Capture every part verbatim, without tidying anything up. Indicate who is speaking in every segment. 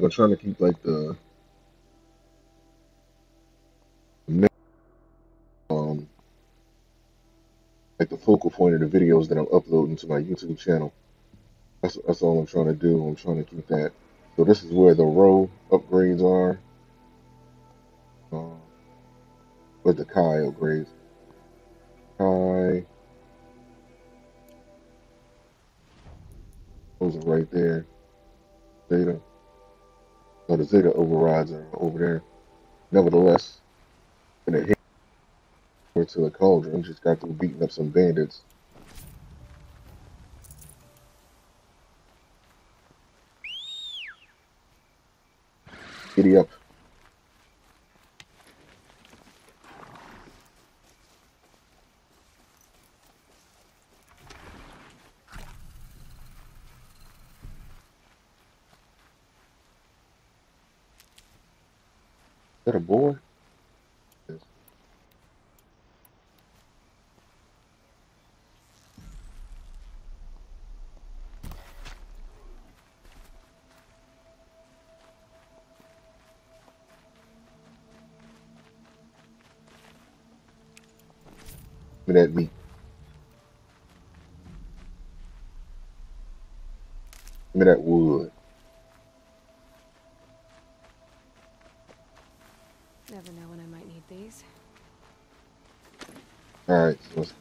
Speaker 1: I'm trying to keep like the main, um like the focal point of the videos that I'm uploading to my YouTube channel. That's that's all I'm trying to do. I'm trying to keep that. So this is where the row upgrades are. Uh, with the Kai upgrades. Kai, those are right there. Zeta. No, the Zeta overrides are over there. Nevertheless, when it hit over to the cauldron, just got through beating up some bandits. Giddy up. Is that a boy? Yes. Give me that meat. Give me that wood.
Speaker 2: Never know when I might need these.
Speaker 1: Alright, so let's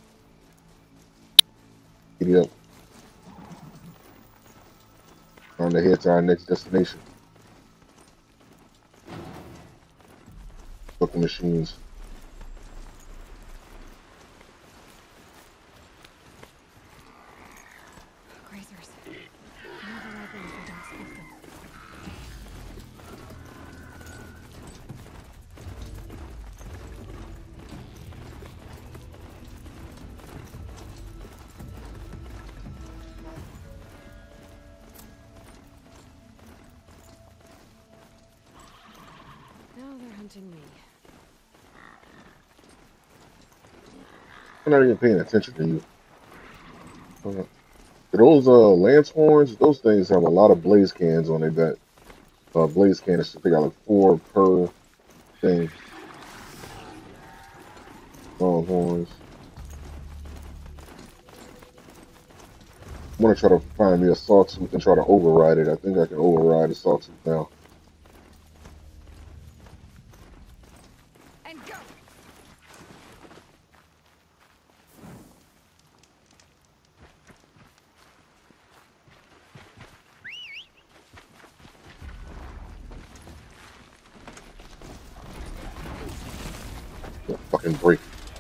Speaker 1: giddy up. On the head to our next destination. Fucking machines.
Speaker 2: Grazers. More than likely if I don't spook them. Now they're hunting me.
Speaker 1: I'm not even paying attention to you. Uh, those uh lance horns, those things have a lot of blaze cans on their back. Uh, blaze canister. They got like four per thing. Long horns. I'm gonna try to find me a sawtooth and try to override it. I think I can override a sawtooth now.
Speaker 2: And go!
Speaker 1: Yeah, fucking break.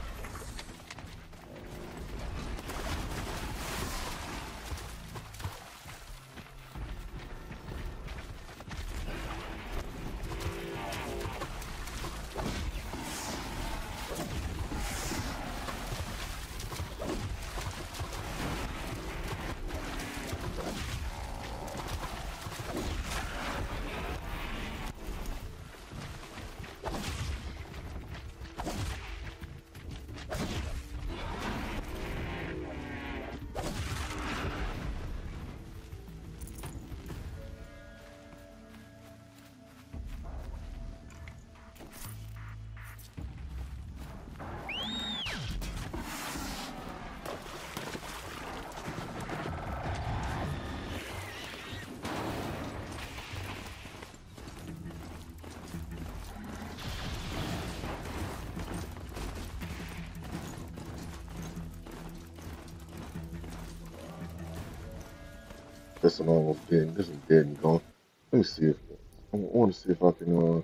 Speaker 1: This one almost dead. This is dead and gone. Let me see if I want to see if I can uh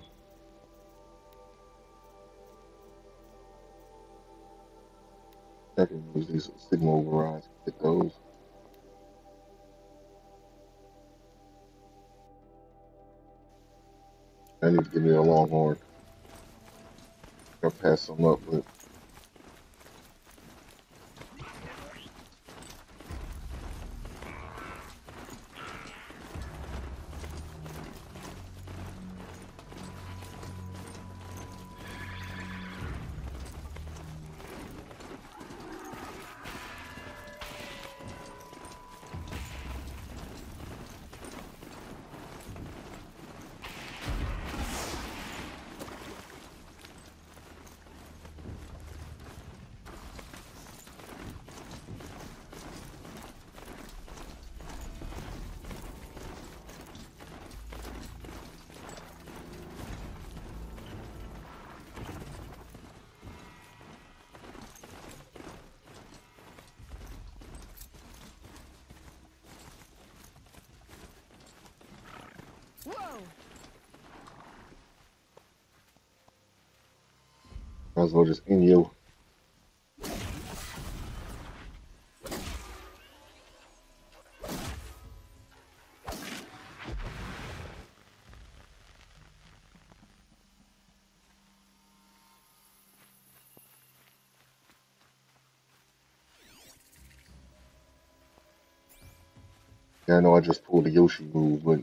Speaker 1: I can use these Sigma overrides. Get those. I need to give me a longhorn. I'll pass some up, but Might as well just end you. Yeah, I know I just pulled the Yoshi move, but it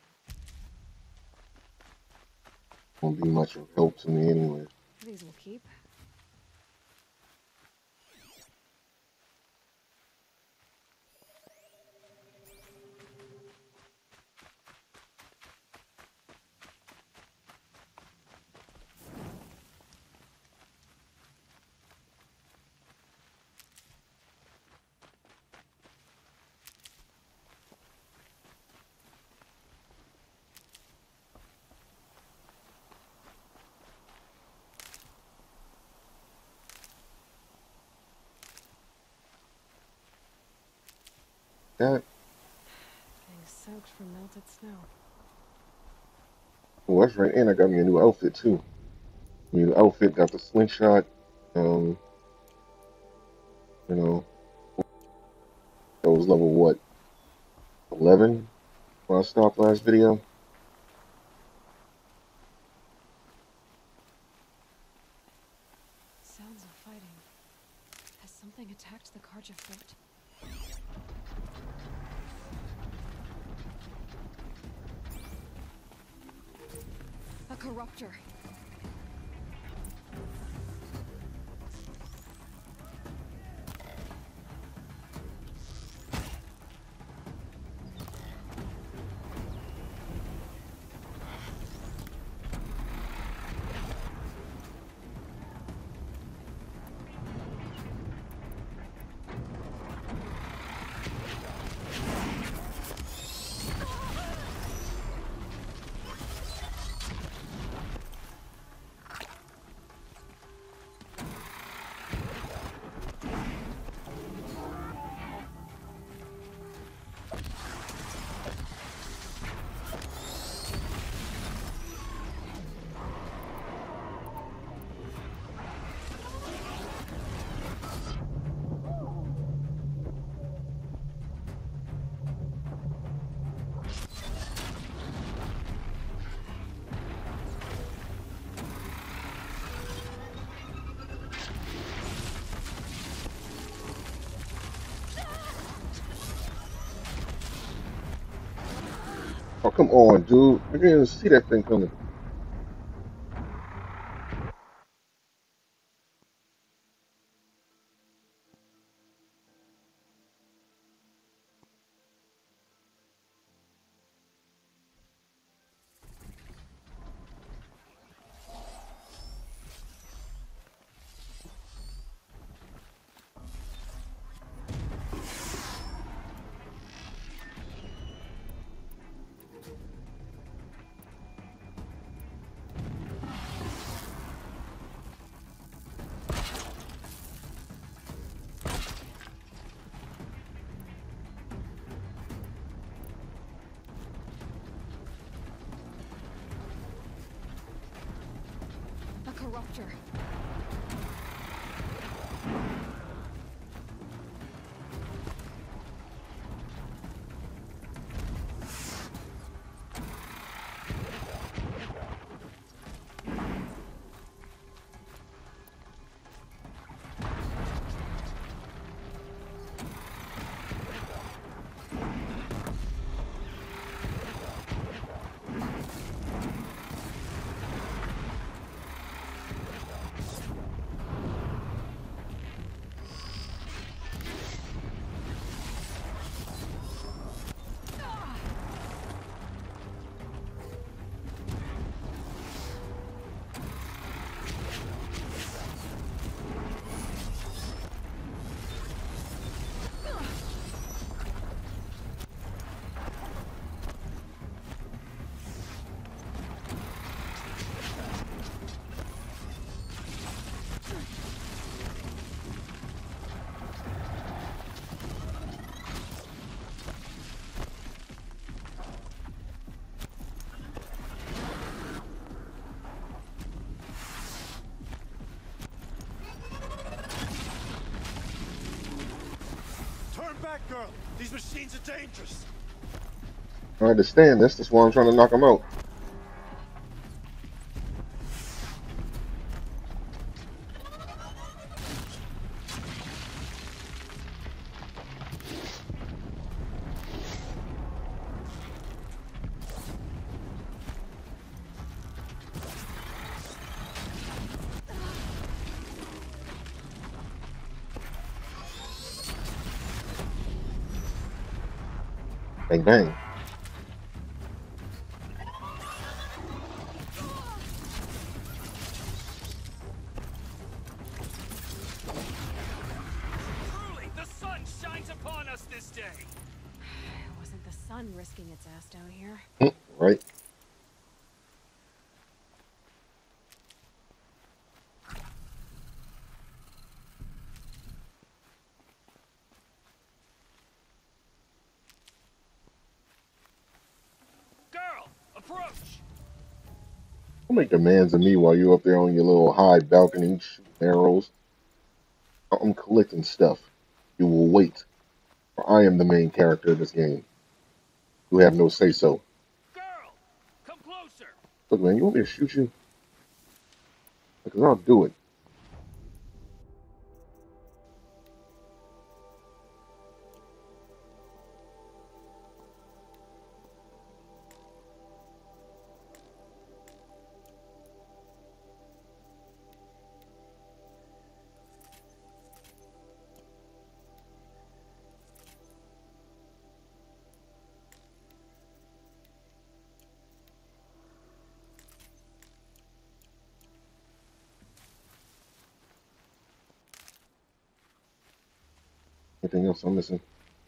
Speaker 1: won't be much of help to me anyway.
Speaker 2: These will keep.
Speaker 1: That,
Speaker 2: Getting soaked from melted snow.
Speaker 1: oh, that's right. And I got me a new outfit too. New outfit, got the slingshot. Um, you know, that was level what? eleven when I stopped last video.
Speaker 2: Sounds of fighting. Has something attacked the Karja fort? A corruptor.
Speaker 1: Oh, come on, dude. I didn't even see that thing coming.
Speaker 2: A corruptor.
Speaker 3: back, girl. These machines are dangerous.
Speaker 1: I understand this. That's why I'm trying to knock him out. Bang, bang.
Speaker 3: Truly, the sun shines upon us this day.
Speaker 2: Wasn't the sun risking its ass down here?
Speaker 1: Right?
Speaker 3: Girl, approach.
Speaker 1: Don't make demands of me while you're up there on your little high balcony shooting arrows. I'm collecting stuff. You will wait, for I am the main character of this game. You have no say-so.
Speaker 3: Girl, come closer.
Speaker 1: Look, man, you want me to shoot you? Because I'll do it. Anything else I'm missing?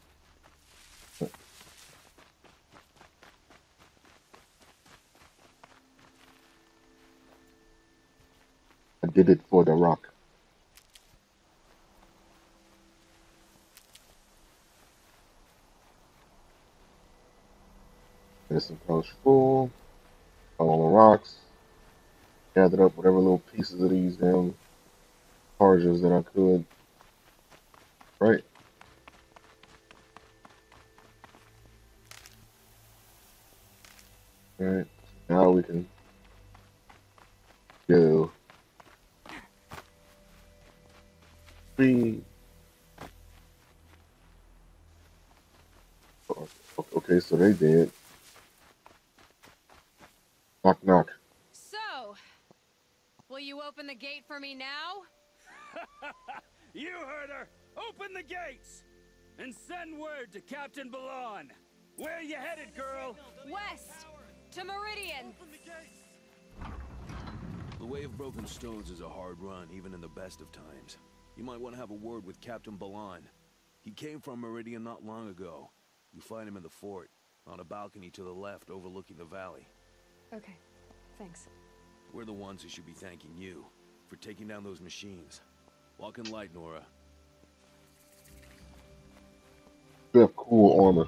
Speaker 1: I did it for the rock. Medicine pouch full. All the rocks. Gathered up whatever little pieces of these damn charges that I could. Right? Alright. Now we can go. Three. Okay, so they did. Knock, knock.
Speaker 2: So, will you open the gate for me now?
Speaker 3: You heard her. Open the gates and send word to Captain Balan. Where are you headed, girl?
Speaker 2: West! To Meridian!
Speaker 4: The Way of Broken Stones is a hard run, even in the best of times. You might want to have a word with Captain Balan. He came from Meridian not long ago. You find him in the fort, on a balcony to the left overlooking the valley.
Speaker 2: Okay, thanks.
Speaker 4: We're the ones who should be thanking you for taking down those machines. Walk in light, Nora.
Speaker 1: You have cool armor.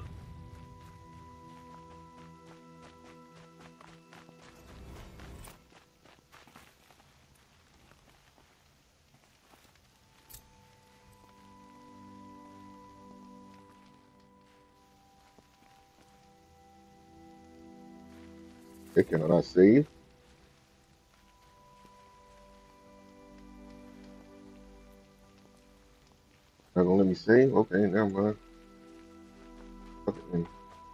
Speaker 1: Hey, can I not save? Not gonna let me save? Okay, never mind. Okay, then.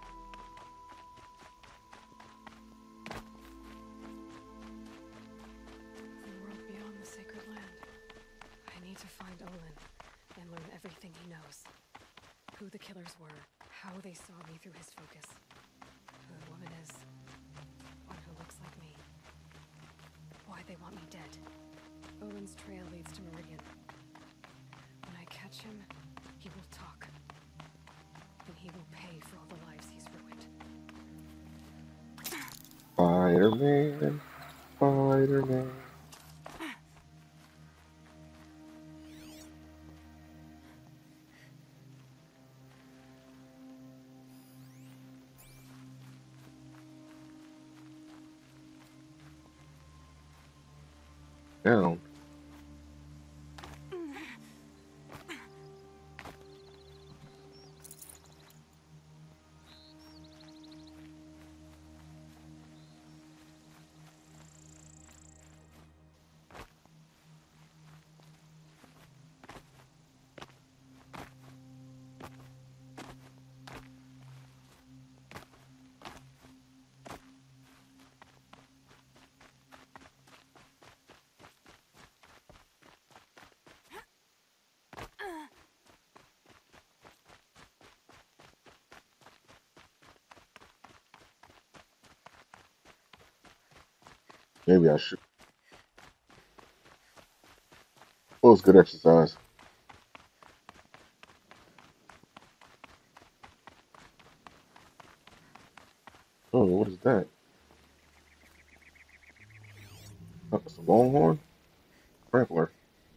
Speaker 2: The world beyond the sacred land. I need to find Olin and learn everything he knows. Who the killers were, how they saw me through his focus. Who the woman is. One who looks like me. Why they want me dead. Olin's trail leads to Meridian. When I catch him, he will talk. And he will pay for all the lives he's ruined.
Speaker 1: Spider-Man, Spider-Man. Down. Maybe I should. Well, it's good exercise. Oh, what is that? Oh, it's a longhorn? Trampler.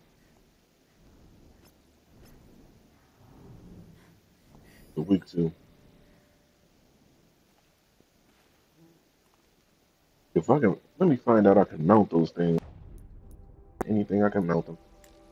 Speaker 1: The week two. If I can, let me find out I can mount those things. Anything I can mount them.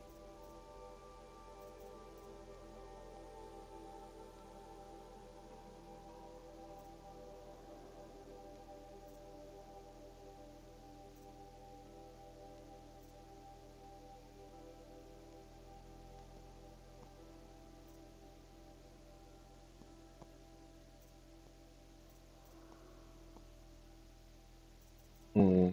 Speaker 1: Hmm.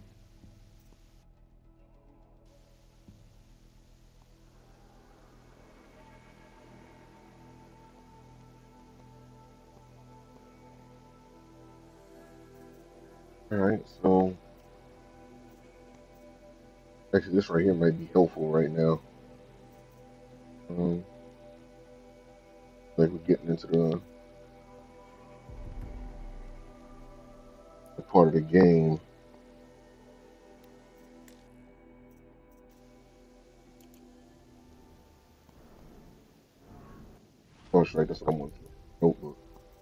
Speaker 1: All right, so actually, this right here might be helpful right now. Um, like we're getting into the, the part of the game. Oh, that's right. That's what I want. Notebook.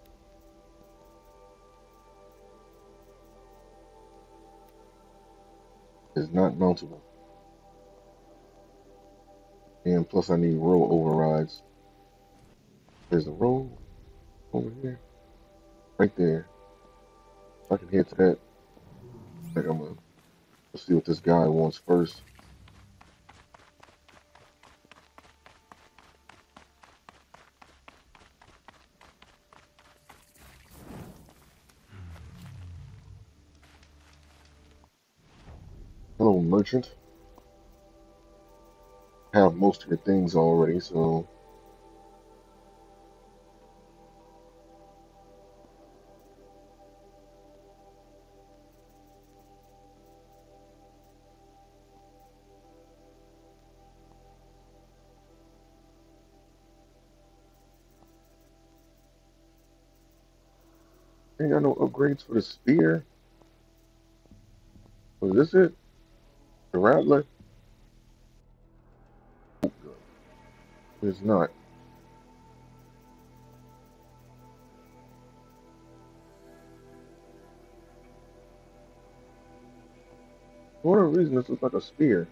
Speaker 1: It's not mountable. And plus, I need roll overrides. There's the roll over here, right there. If I can head to that, like I'm gonna let's see what this guy wants first. Hello, merchant. Have most of your things already, so ain't got no upgrades for the spear. Was this it? The rattler? It's not. For whatever reason, this looks like a spear.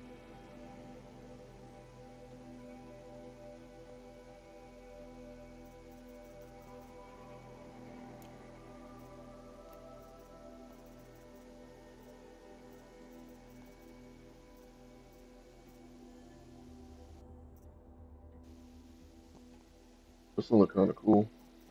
Speaker 1: This one look kind of cool.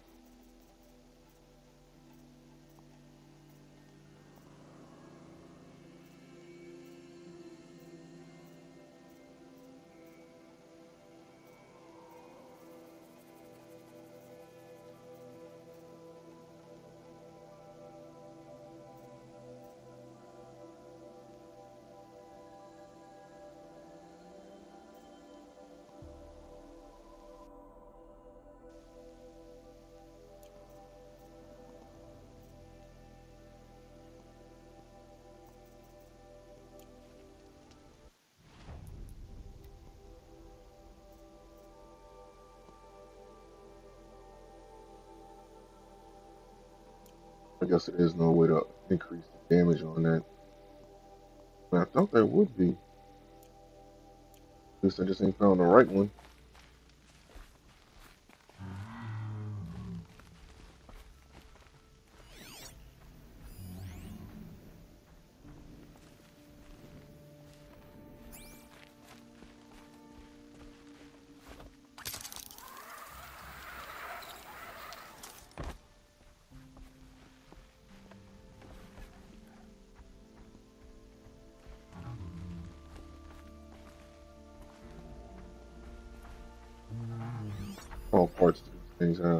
Speaker 1: I guess there is no way to increase the damage on that. But I thought there would be. At least I just ain't found the right one. All parts of these things have.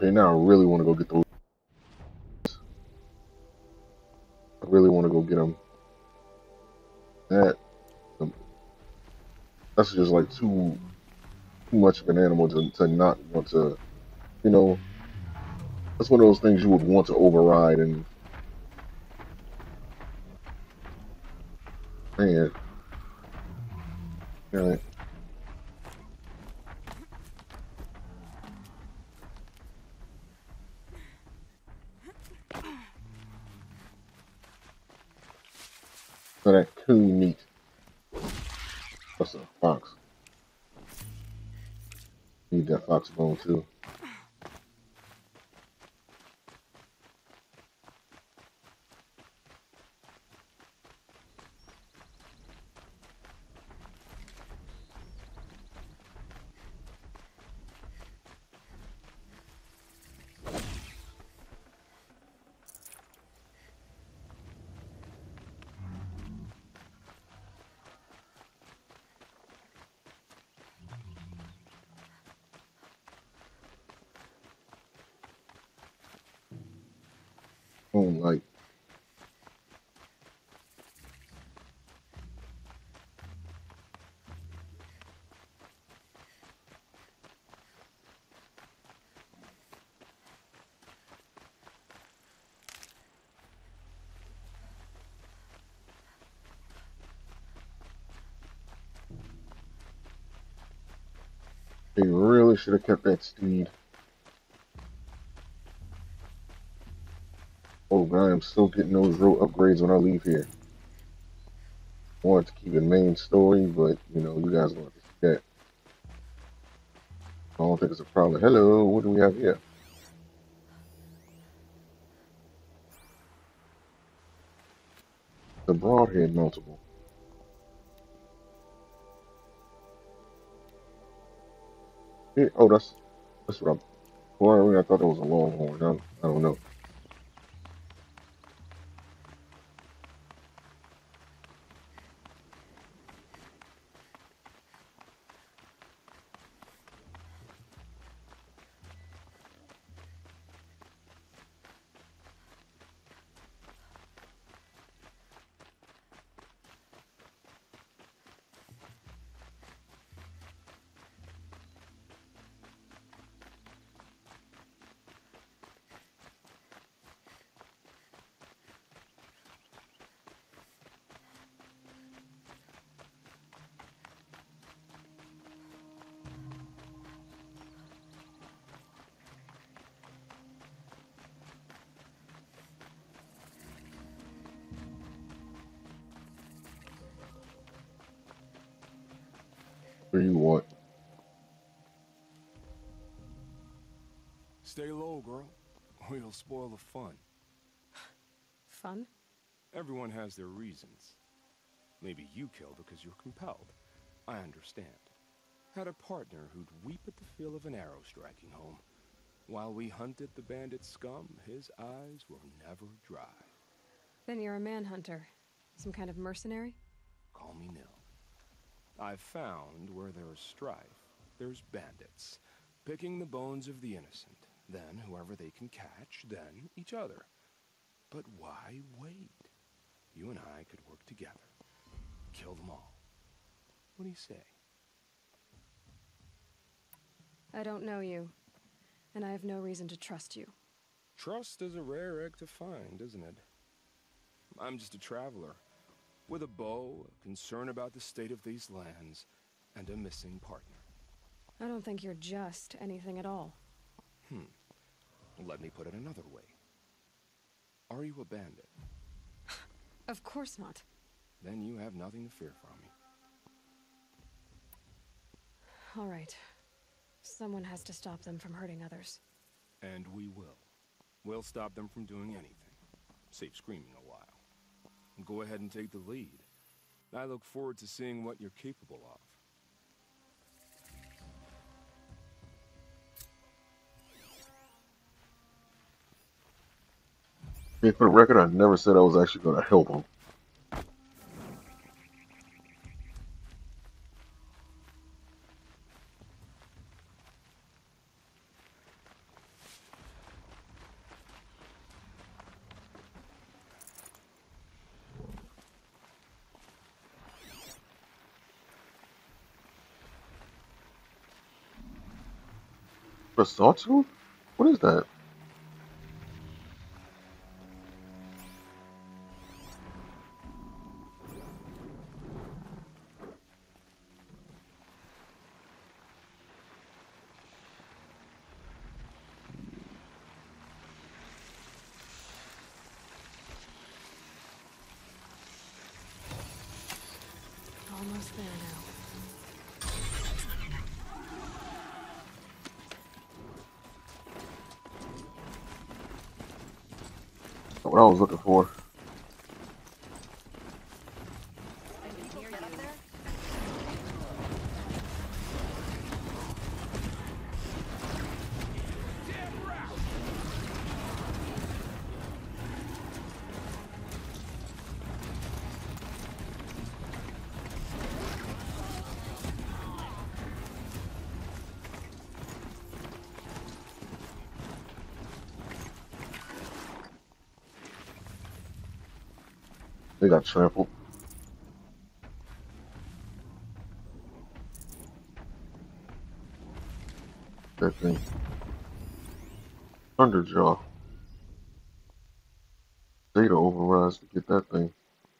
Speaker 1: Okay, now I really want to go get those. I really want to go get them. That um, that's just like too too much of an animal to to not want to. You know, that's one of those things you would want to override. And man, you know, so that coon meat. That's a fox. Need that fox bone too. Oh, like they really should have kept that steed. Oh God, I'm still getting those road upgrades when I leave here. I want to keep it main story, but you know, you guys want to see that. I don't think it's a problem. Hello, what do we have here? The broadhead multiple. Yeah, oh, that's that's what I'm. Well, I thought it was a longhorn. I, I don't know. What do you want?
Speaker 4: Stay low, girl, or you'll spoil the fun.
Speaker 2: Fun?
Speaker 4: Everyone has their reasons. Maybe you kill because you're compelled. I understand. Had a partner who'd weep at the feel of an arrow striking home. While we hunted the bandit scum, his eyes will never dry.
Speaker 2: Then you're a manhunter. Some kind of mercenary?
Speaker 4: Call me Nil. I've found where there is strife, there's bandits, picking the bones of the innocent, then whoever they can catch, then each other. But why wait? You and I could work together. Kill them all. What do you say?
Speaker 2: I don't know you, and I have no reason to trust you.
Speaker 4: Trust is a rare egg to find, isn't it? I'm just a traveler, with a bow, a concern about the state of these lands, and a missing partner.
Speaker 2: I don't think you're just anything at all.
Speaker 4: Hmm. Let me put it another way. Are you a bandit?
Speaker 2: Of course not.
Speaker 4: Then you have nothing to fear from me.
Speaker 2: All right. Someone has to stop them from hurting others.
Speaker 4: And we will. We'll stop them from doing anything. Save screaming a while. Go ahead and take the lead. I look forward to seeing what you're capable of.
Speaker 1: Yeah, for the record, I never said I was actually going to help him. For Sawtooth? What is that?
Speaker 2: Almost there now.
Speaker 1: What I was looking for. They got trampled. That thing. Thunderjaw. Data overrides to get that thing.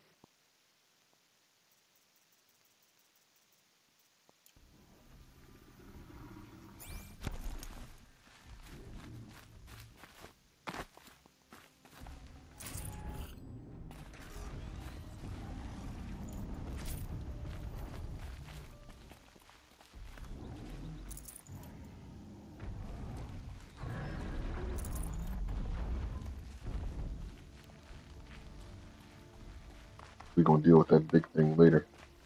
Speaker 1: We're gonna deal with that big thing later.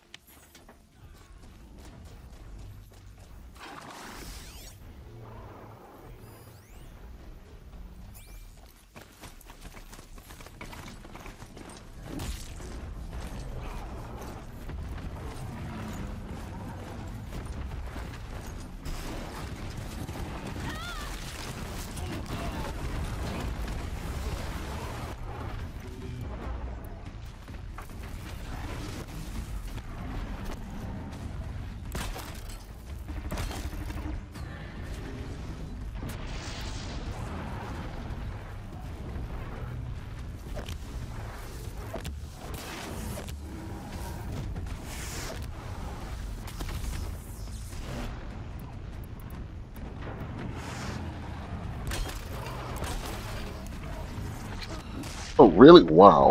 Speaker 1: Oh, really? Wow.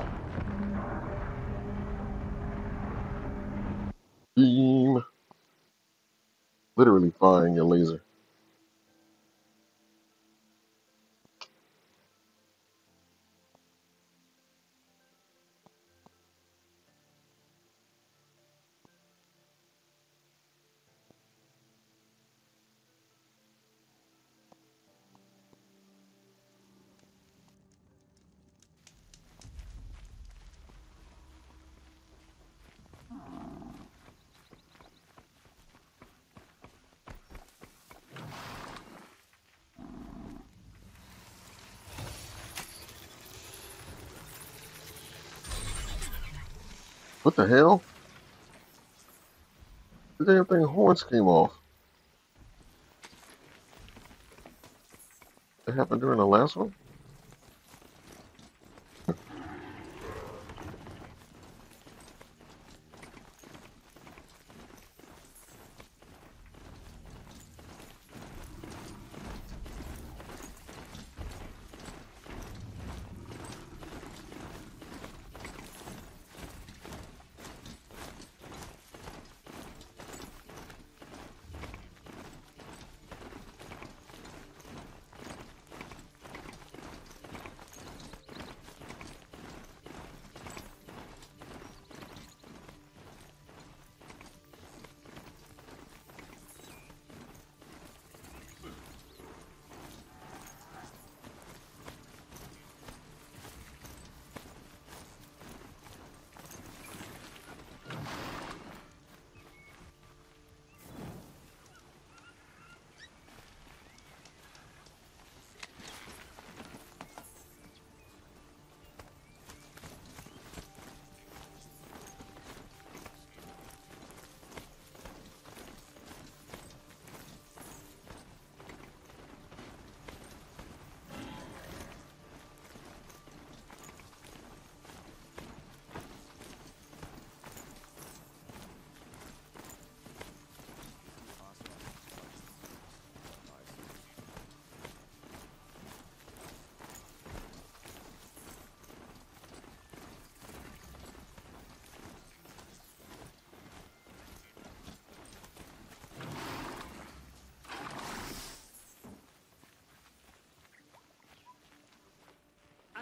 Speaker 1: Beam. Literally firing your laser. What the hell? The damn thing horns came off. That happened during the last one?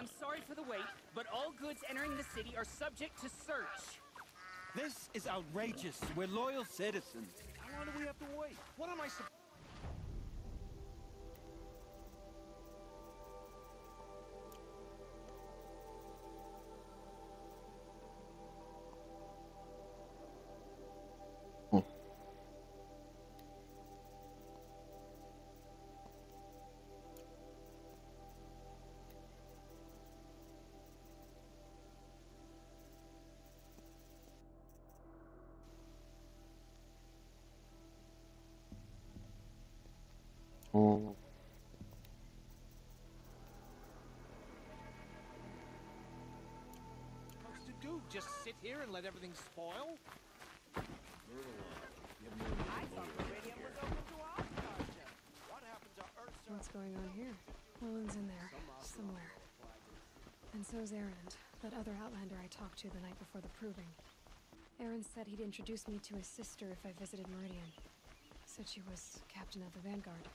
Speaker 3: I'm sorry for the wait, but all goods entering the city are subject to search.
Speaker 5: This is outrageous. We're loyal citizens. How long do we have to wait? What am I supposed
Speaker 1: Oh,
Speaker 5: to do? Just sit here and let everything spoil?
Speaker 4: I thought Meridian was open to our project. What happened to Ursa?
Speaker 2: What's going on here? Olin's in there, somewhere. And so's Erend, that other Outlander I talked to the night before the proving. Erend said he'd introduce me to his sister if I visited Meridian. Said she was captain of the Vanguard.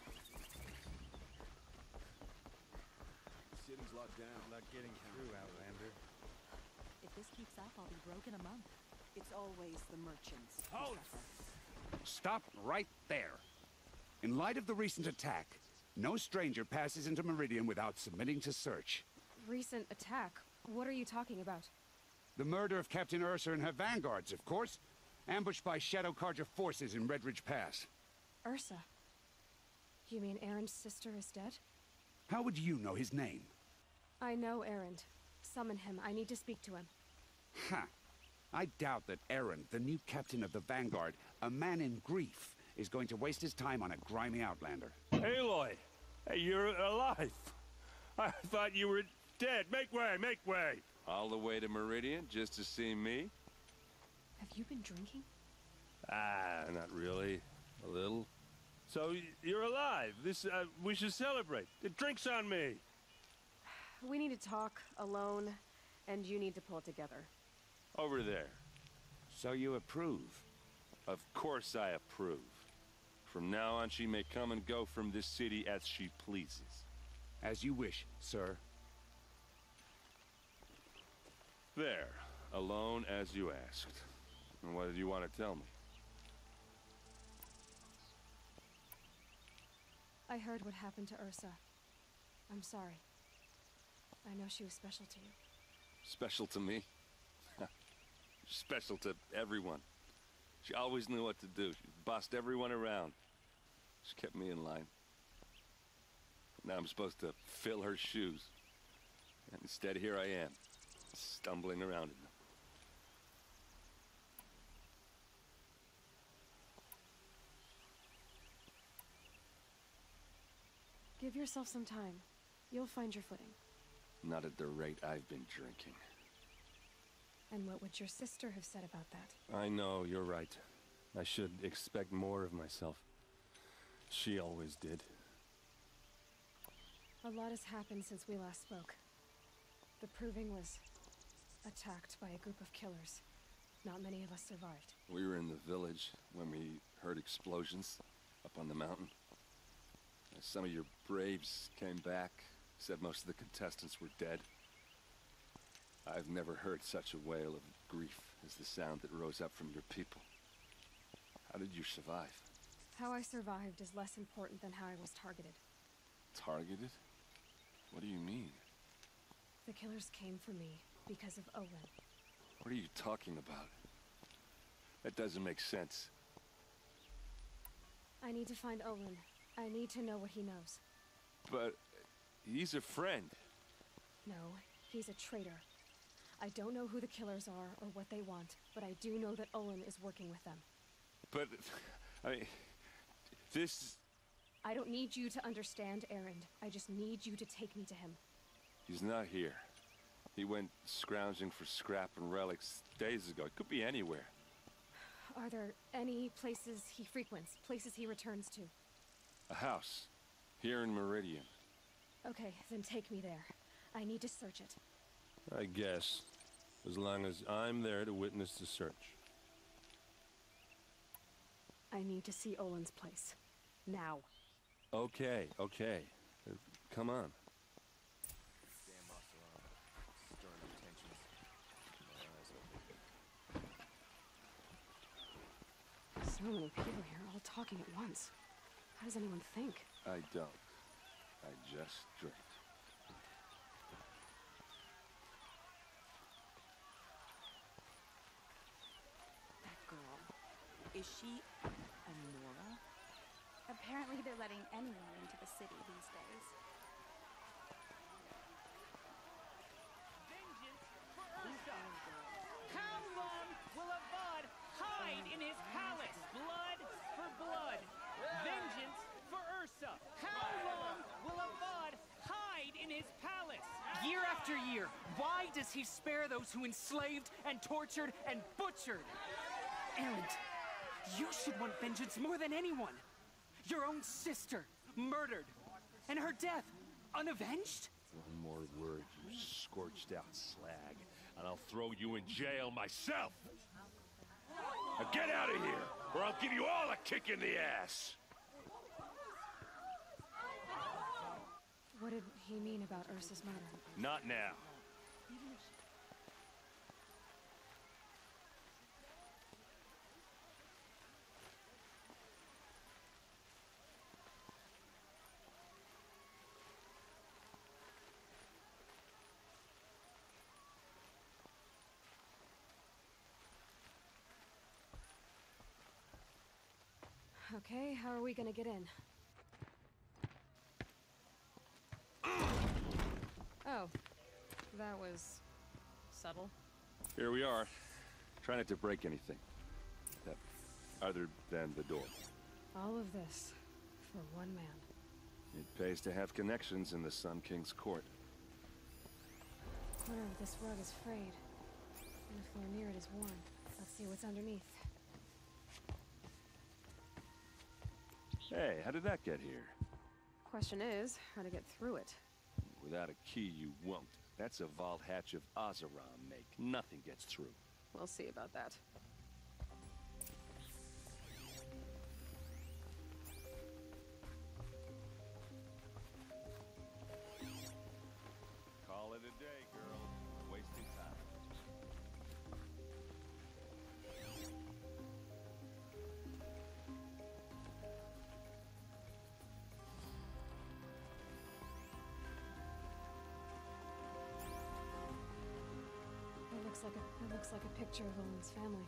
Speaker 4: City's locked down.
Speaker 5: Not getting through, Outlander.
Speaker 6: If this keeps up, I'll be broke in a month. It's always the merchants. who
Speaker 7: Halt!
Speaker 6: suffer.
Speaker 7: Stop right there. In light of the recent attack, no stranger passes into Meridian without submitting to search.
Speaker 2: Recent attack? What are you talking about?
Speaker 7: The murder of Captain Ursa and her vanguards, of course. Ambushed by Shadow Carja forces in Redridge Pass.
Speaker 2: Ursa? You mean Erend's sister is dead?
Speaker 7: How would you know his name?
Speaker 2: I know Erend. Summon him. I need to speak to him.
Speaker 7: Ha! I doubt that Erend, the new captain of the Vanguard, a man in grief, is going to waste his time on a grimy outlander.
Speaker 3: Aloy! Hey, you're alive! I thought you were dead. Make way, make way!
Speaker 8: All the way to Meridian just to see me?
Speaker 2: Have you been drinking?
Speaker 3: Ah, not really. A little. So, y- you're alive. This, uh, we should celebrate. The drink's on me.
Speaker 2: We need to talk, alone, and you need to pull it together.
Speaker 8: Over there.
Speaker 7: So you approve?
Speaker 8: Of course I approve. From now on, she may come and go from this city as she pleases.
Speaker 7: As you wish, sir.
Speaker 8: There. Alone as you asked. And what did you want to tell me?
Speaker 2: I heard what happened to Ursa. I'm sorry. I know she was special to you.
Speaker 8: Special to me? Special to everyone. She always knew what to do. She bossed everyone around. She kept me in line. Now I'm supposed to fill her shoes. And instead, here I am, stumbling around in them.
Speaker 2: Give yourself some time. You'll find your footing.
Speaker 8: Not at the rate I've been drinking.
Speaker 2: And what would your sister have said about that?
Speaker 8: I know, you're right. I should expect more of myself. She always did.
Speaker 2: A lot has happened since we last spoke. The Proving was attacked by a group of killers. Not many of us survived.
Speaker 8: We were in the village when we heard explosions up on the mountain. Some of your braves came back, said most of the contestants were dead. I've never heard such a wail of grief as the sound that rose up from your people. How did you survive?
Speaker 2: How I survived is less important than how I was targeted.
Speaker 8: Targeted? What do you mean?
Speaker 2: The killers came for me because of Olin.
Speaker 8: What are you talking about? That doesn't make sense.
Speaker 2: I need to find Olin. I need to know what he knows.
Speaker 8: But he's a friend.
Speaker 2: No, he's a traitor. I don't know who the killers are or what they want, but I do know that Olin is working with them.
Speaker 8: But, I mean, this...
Speaker 2: I don't need you to understand, Erend. I just need you to take me to him.
Speaker 8: He's not here. He went scrounging for scrap and relics days ago. It could be anywhere.
Speaker 2: Are there any places he frequents, places he returns to?
Speaker 8: A house. Here in Meridian.
Speaker 2: Okay, then take me there. I need to search it.
Speaker 9: I guess. As long as I'm there to witness the search.
Speaker 2: I need to see Olin's place. Now.
Speaker 9: Okay, okay. Uh, come on.
Speaker 4: Damn
Speaker 2: So many people here, all talking at once. How does anyone think?
Speaker 8: I don't. I just drink.
Speaker 6: That girl. Is she a Nora?
Speaker 10: Apparently they're letting anyone into the city these days.
Speaker 11: How long will Avad hide in his palace? Blood for blood. Vengeance for Ursa. How long will Avad hide in his palace? Year after year, why does he spare those who enslaved and tortured and butchered? Erend, you should want vengeance more than anyone. Your own sister, murdered, and her death, unavenged?
Speaker 9: One more word, you scorched out slag, and I'll throw you in jail myself! Now get out of here, or I'll give you all a kick in the ass!
Speaker 2: What did he mean about Ursa's murder?
Speaker 9: Not now.
Speaker 2: Okay, how are we gonna get in? Oh, that was subtle.
Speaker 8: Here we are. Try not to break anything. That, other than the door.
Speaker 2: All of this for one man.
Speaker 8: It pays to have connections in the Sun King's court.
Speaker 2: The corner of this rug is frayed, and the floor near it is worn. Let's see what's underneath.
Speaker 8: Hey, how did that get here?
Speaker 2: Question is, how to get through it.
Speaker 8: Without a key, you won't. That's a vault hatch of Oseram make. Nothing gets through.
Speaker 2: We'll see about that.
Speaker 8: Call it a day, girl. Wasting time.
Speaker 2: It looks like a it looks like a picture of Owen's family.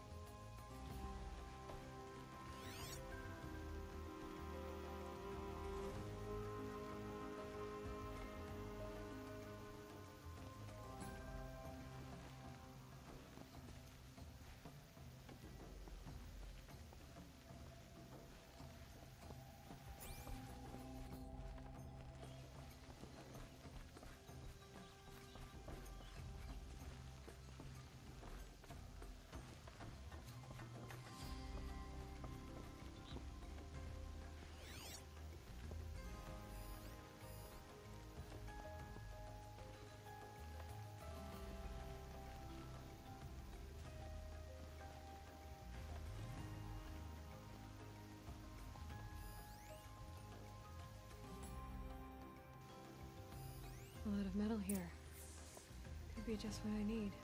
Speaker 2: A lot of metal here. Could be just what I need.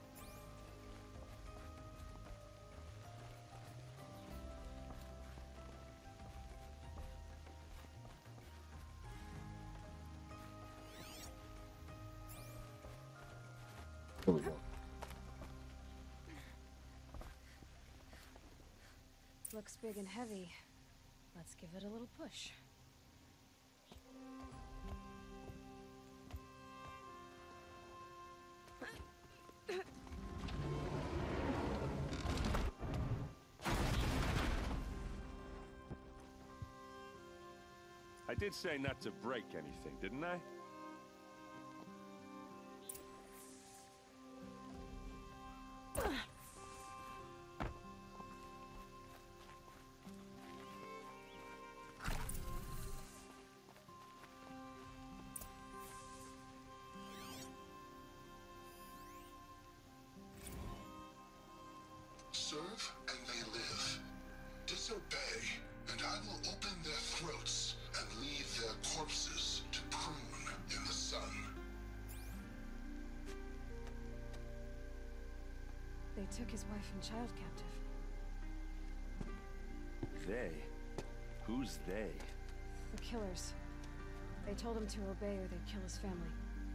Speaker 1: There we go.
Speaker 2: Looks big and heavy. Let's give it a little push.
Speaker 8: I did say not to break anything, didn't I?
Speaker 12: Serve and they live. Disobey, and I will open their throats and leave their corpses to prune in the sun.
Speaker 2: They took his wife and child captive.
Speaker 8: They? Who's they?
Speaker 2: The killers. They told him to obey or they'd kill his family.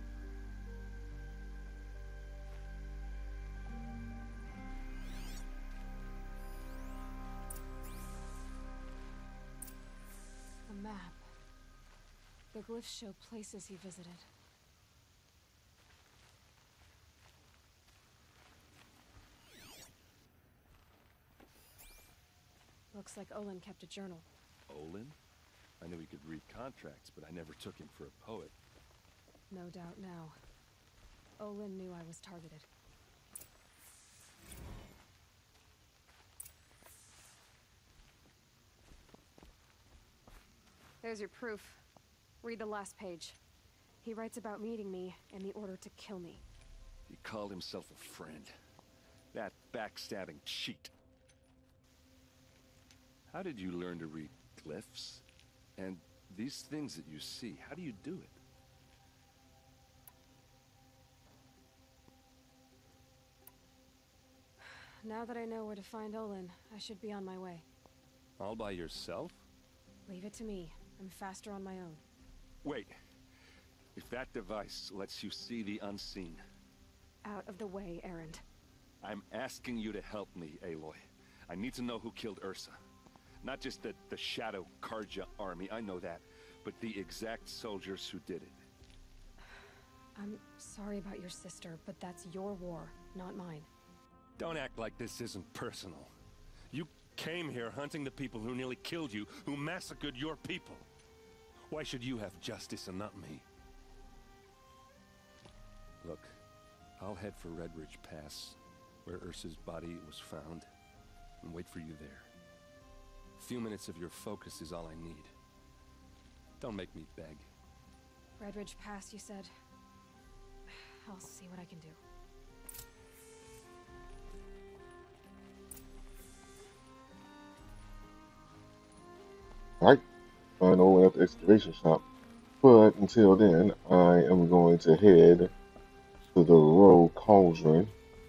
Speaker 2: A map. The glyphs show places he visited. Looks like Olin kept a journal.
Speaker 8: Olin? I knew he could read contracts, but I never took him for a poet.
Speaker 2: No doubt now. Olin knew I was targeted. There's your proof. Read the last page. He writes about meeting me and the order to kill me.
Speaker 8: He called himself a friend. That backstabbing cheat. How did you learn to read glyphs? And these things that you see, how do you do it?
Speaker 2: Now that I know where to find Olin, I should be on my way.
Speaker 8: All by yourself?
Speaker 2: Leave it to me. I'm faster on my own.
Speaker 8: Wait. If that device lets you see the unseen...
Speaker 2: Out of the way, Erend.
Speaker 8: I'm asking you to help me, Aloy. I need to know who killed Ursa. Not just the, the Shadow Karja army, I know that, but the exact soldiers who did it.
Speaker 2: I'm sorry about your sister, but that's your war, not mine.
Speaker 8: Don't act like this isn't personal. You came here hunting the people who nearly killed you, who massacred your people. Why should you have justice and not me? Look, I'll head for Redridge Pass, where Ursa's body was found, and wait for you there. A few minutes of your focus is all I need. Don't make me beg.
Speaker 2: Redridge Pass, you said? I'll see what I can do.
Speaker 1: Alright, find Olin at the excavation shop. But until then, I am going to head to the Royal Cauldron.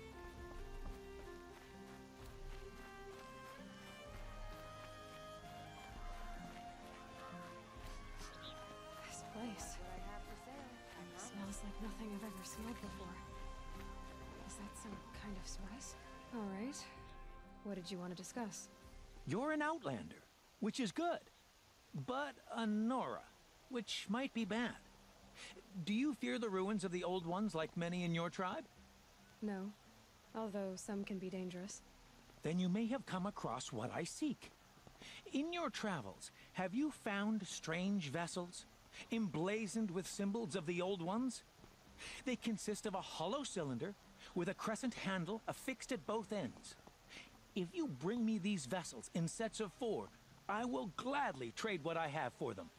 Speaker 2: This place smells like nothing I've ever smelled before. Is that some kind of spice? All right. What did you want to discuss?
Speaker 5: You're an Outlander, which is good. But a Nora, which might be bad. Do you fear the ruins of the Old Ones like many in your tribe?
Speaker 2: No, although some can be dangerous.
Speaker 5: Then you may have come across what I seek. In your travels, have you found strange vessels, emblazoned with symbols of the Old Ones? They consist of a hollow cylinder with a crescent handle affixed at both ends. If you bring me these vessels in sets of four, I will gladly trade what I have for them.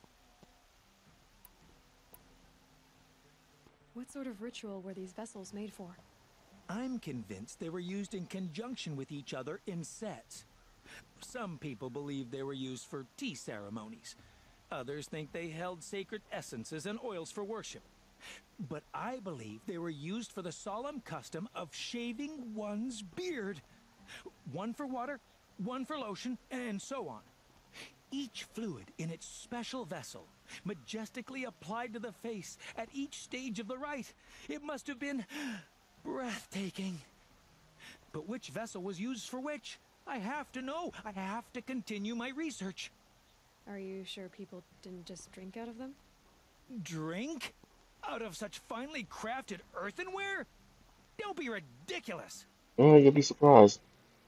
Speaker 2: What sort of ritual were these vessels made for?
Speaker 5: I'm convinced they were used in conjunction with each other in sets. Some people believe they were used for tea ceremonies. Others think they held sacred essences and oils for worship. But I believe they were used for the solemn custom of shaving one's beard. One for water, one for lotion, and so on. Each fluid in its special vessel, majestically applied to the face at each stage of the rite. It must have been breathtaking. But which vessel was used for which? I have to know. I have to continue my research.
Speaker 2: Are you sure people didn't just drink out of them?
Speaker 5: Drink? Out of such finely crafted earthenware? Don't be ridiculous.
Speaker 1: Oh, you'll be surprised.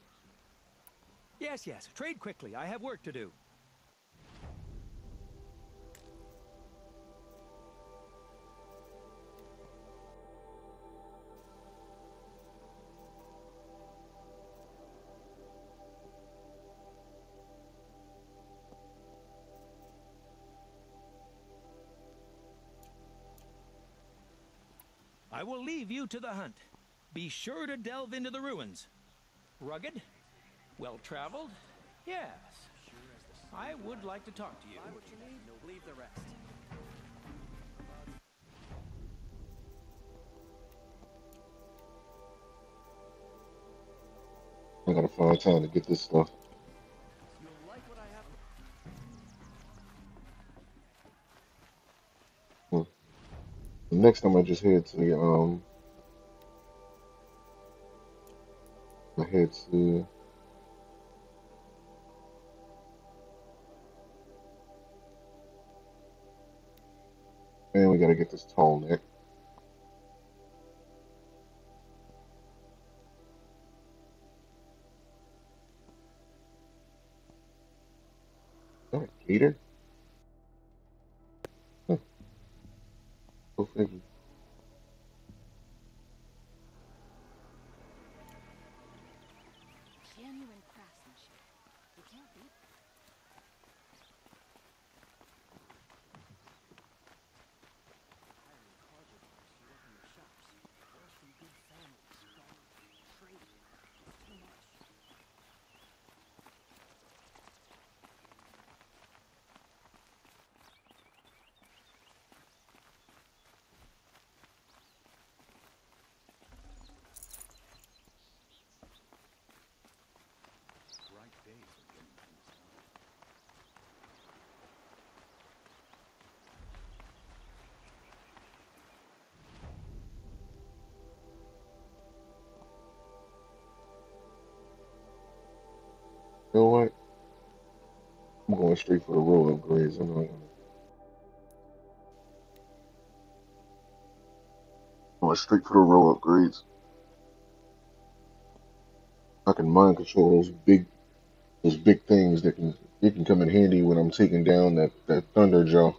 Speaker 5: Yes, yes. Trade quickly. I have work to do. I will leave you to the hunt. Be sure to delve into the ruins. Rugged? Well-traveled? Yes. I would like to talk to you.
Speaker 11: Buy what you need, leave the rest.
Speaker 1: I gotta find time to get this stuff.
Speaker 11: You'll like what I
Speaker 1: Next time I just head to the um I head to and we gotta get this tall neck. Is that a gator? Huh. Go figure.
Speaker 6: Genuine craftsmanship. You can't beat it. Hiring carpenters to work in the shops. Girls from good families, scholars, tradesmen. It's too much.
Speaker 4: Bright days are getting things done.
Speaker 1: You know what? I'm going straight for the roll upgrades. I'm not gonna going straight for the roll upgrades. I can mind control those big those big things that can it can come in handy when I'm taking down that, that thunder jaw.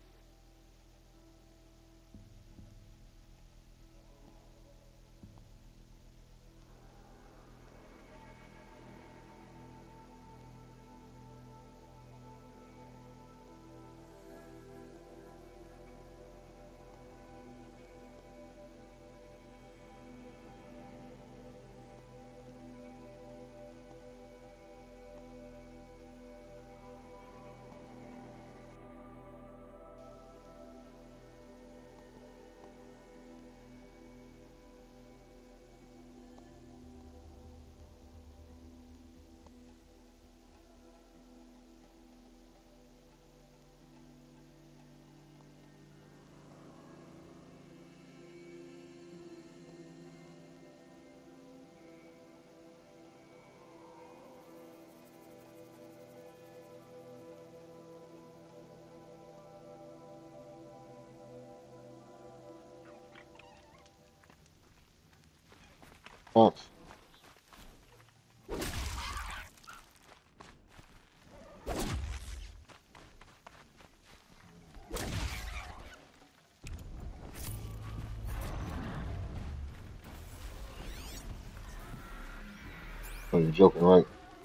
Speaker 1: Fox. Oh, you're joking, right?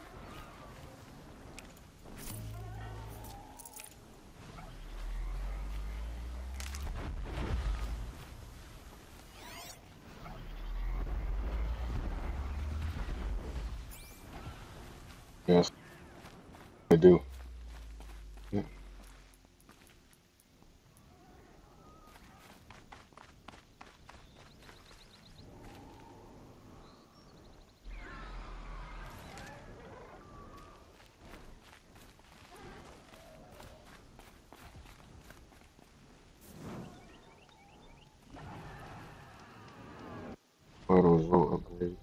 Speaker 1: Yes, I do. Yeah. All those roll upgrades.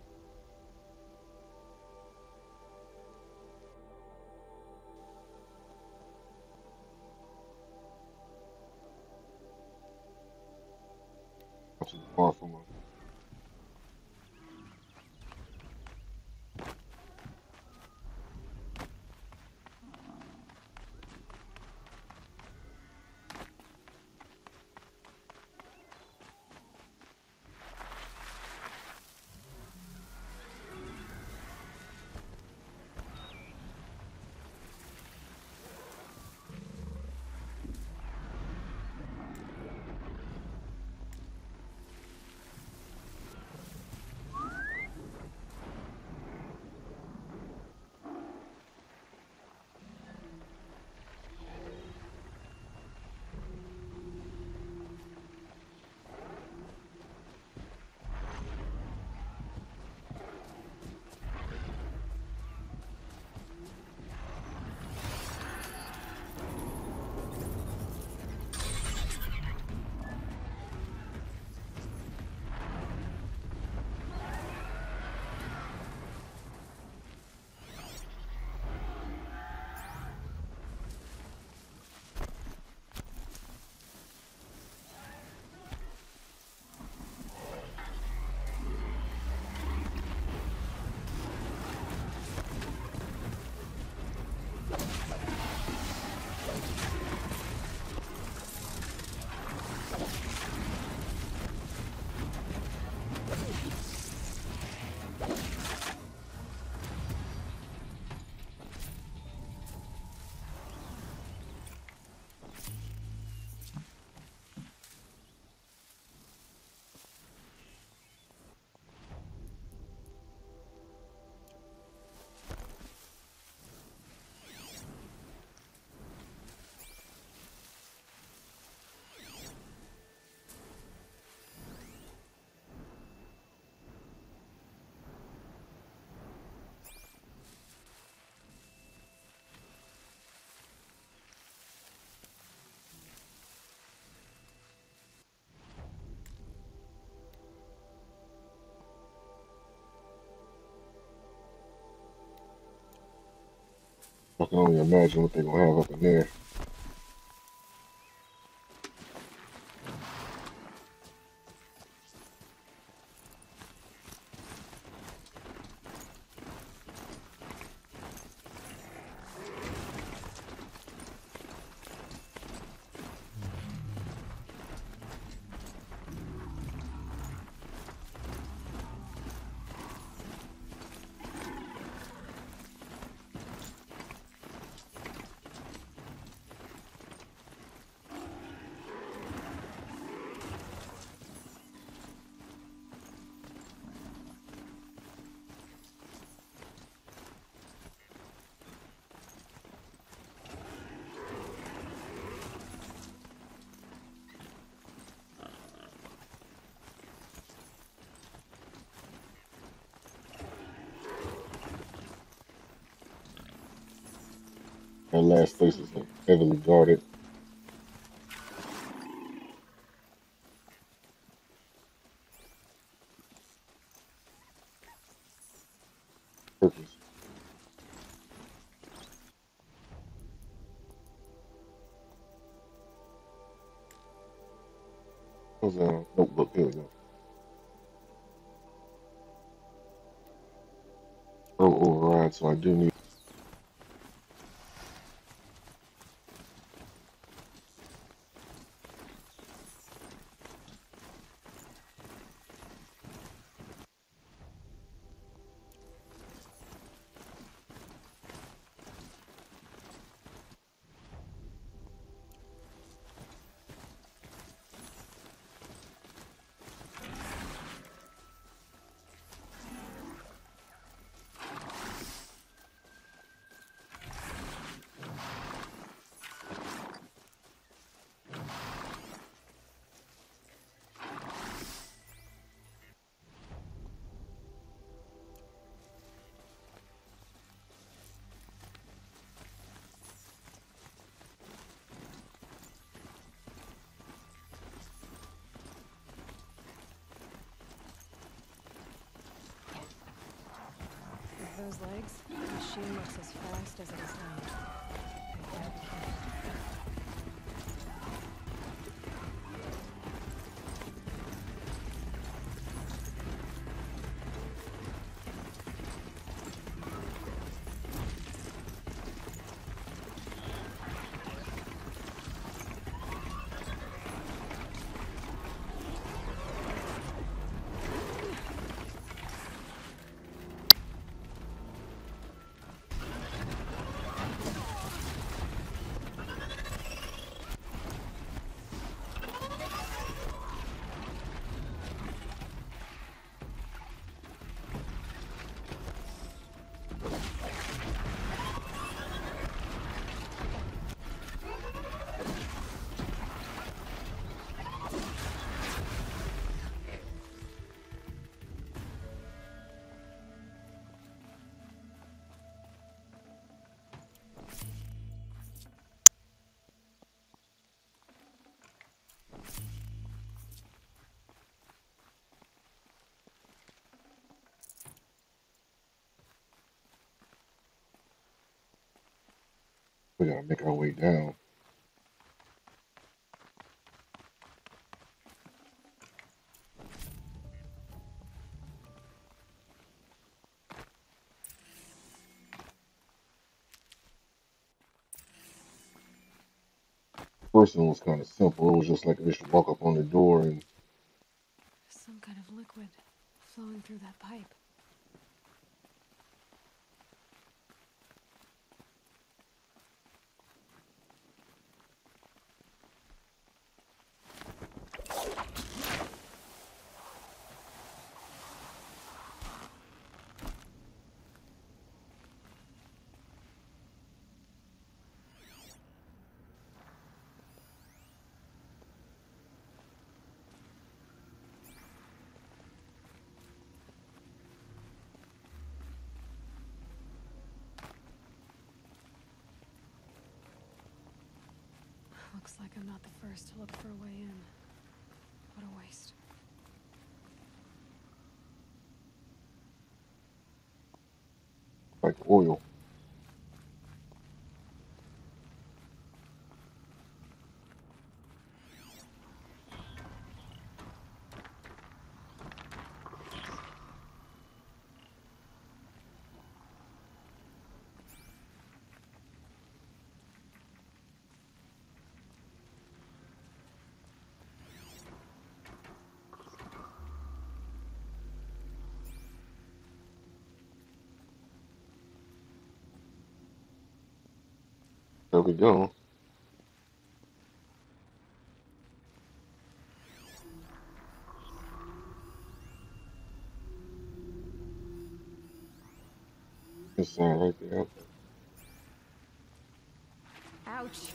Speaker 1: Not too far from us. I can only imagine what they're gonna have up in there. That last place is heavily guarded. Purpose. What's a notebook? Here we go. Oh, override. So I do need.
Speaker 2: Those legs, the machine looks as fast as it is loud. I gotta be careful.
Speaker 1: We gotta make our way down. First one was kind of simple. It was just like you should walk up on the door and
Speaker 2: Some kind of liquid flowing through that pipe. Looks like I'm not the first to look for a way in. What a waste.
Speaker 1: like oil. There we go. Good sign right there.
Speaker 2: Ouch.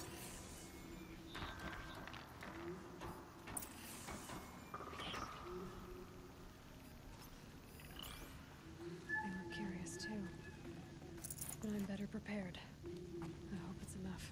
Speaker 2: They were curious too. But I'm better prepared. I hope it's enough.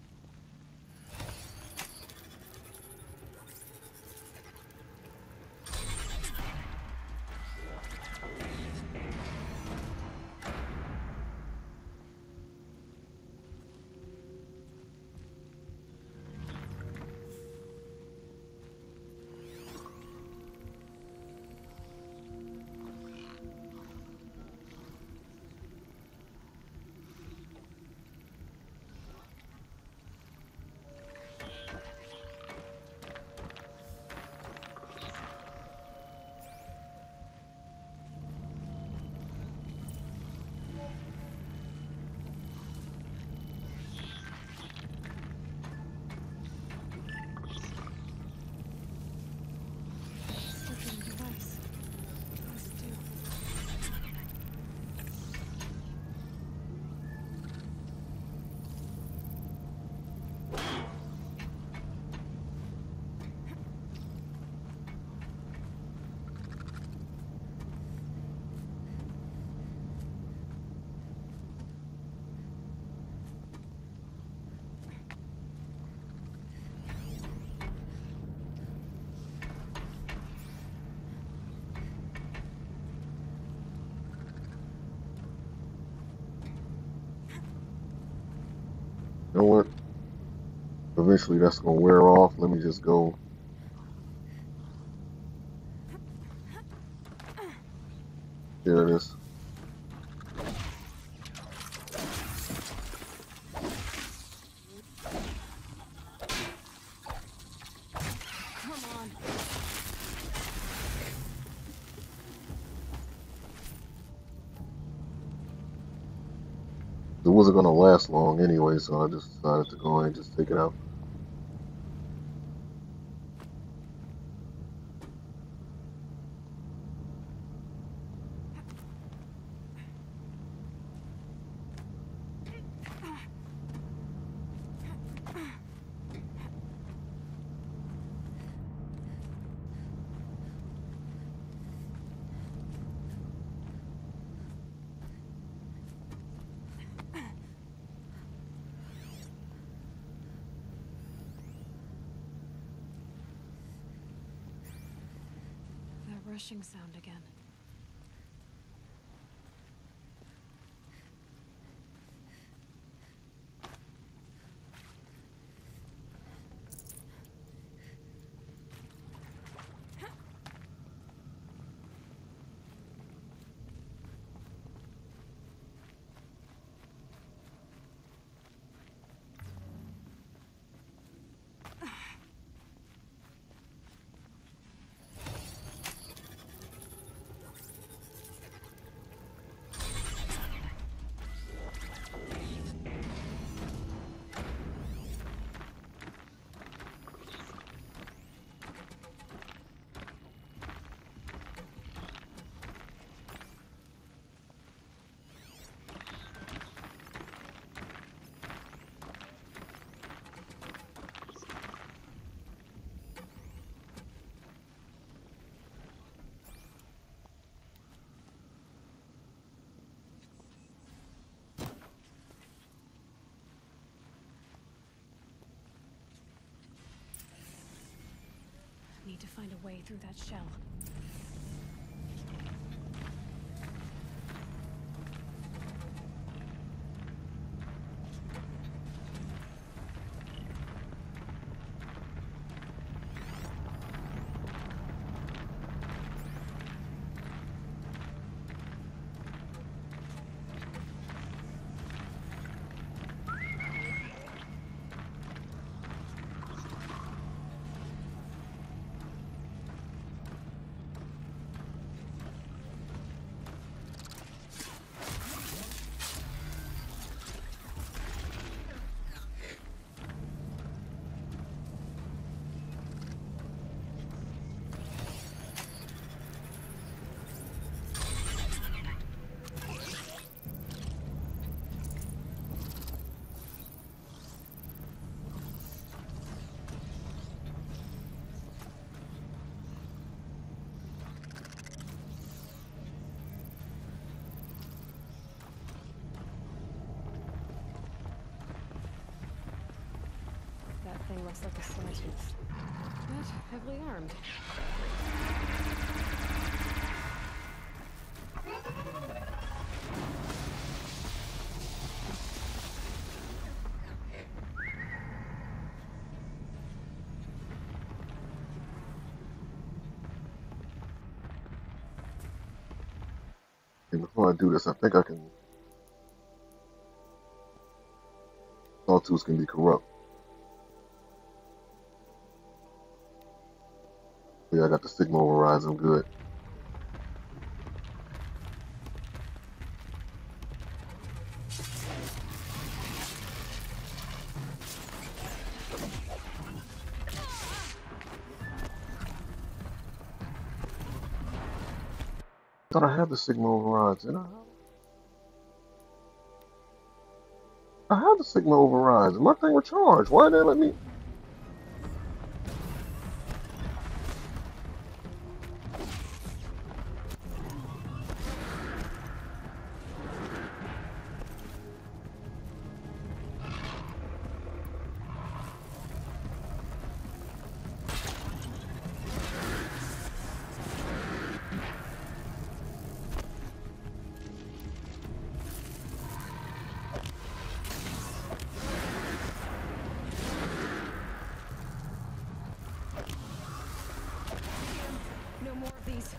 Speaker 2: Working device. What does it do?
Speaker 1: You know what? Eventually that's gonna wear off. Let me just go. Here it is.
Speaker 2: Come on.
Speaker 1: It wasn't gonna last long anyway, so I just decided to go ahead and just take it out.
Speaker 2: That rushing sound again. Need to find a way through that shell. thing looks like a sawtooth, but heavily armed.
Speaker 1: And before I do this, I think I can. Sawtooths can be corrupt. Yeah, I got the Sigma overrides. I'm good. I thought I had the Sigma overrides, and I I have the Sigma overrides. My thing was charged. Why didn't they let me?
Speaker 2: No more of these.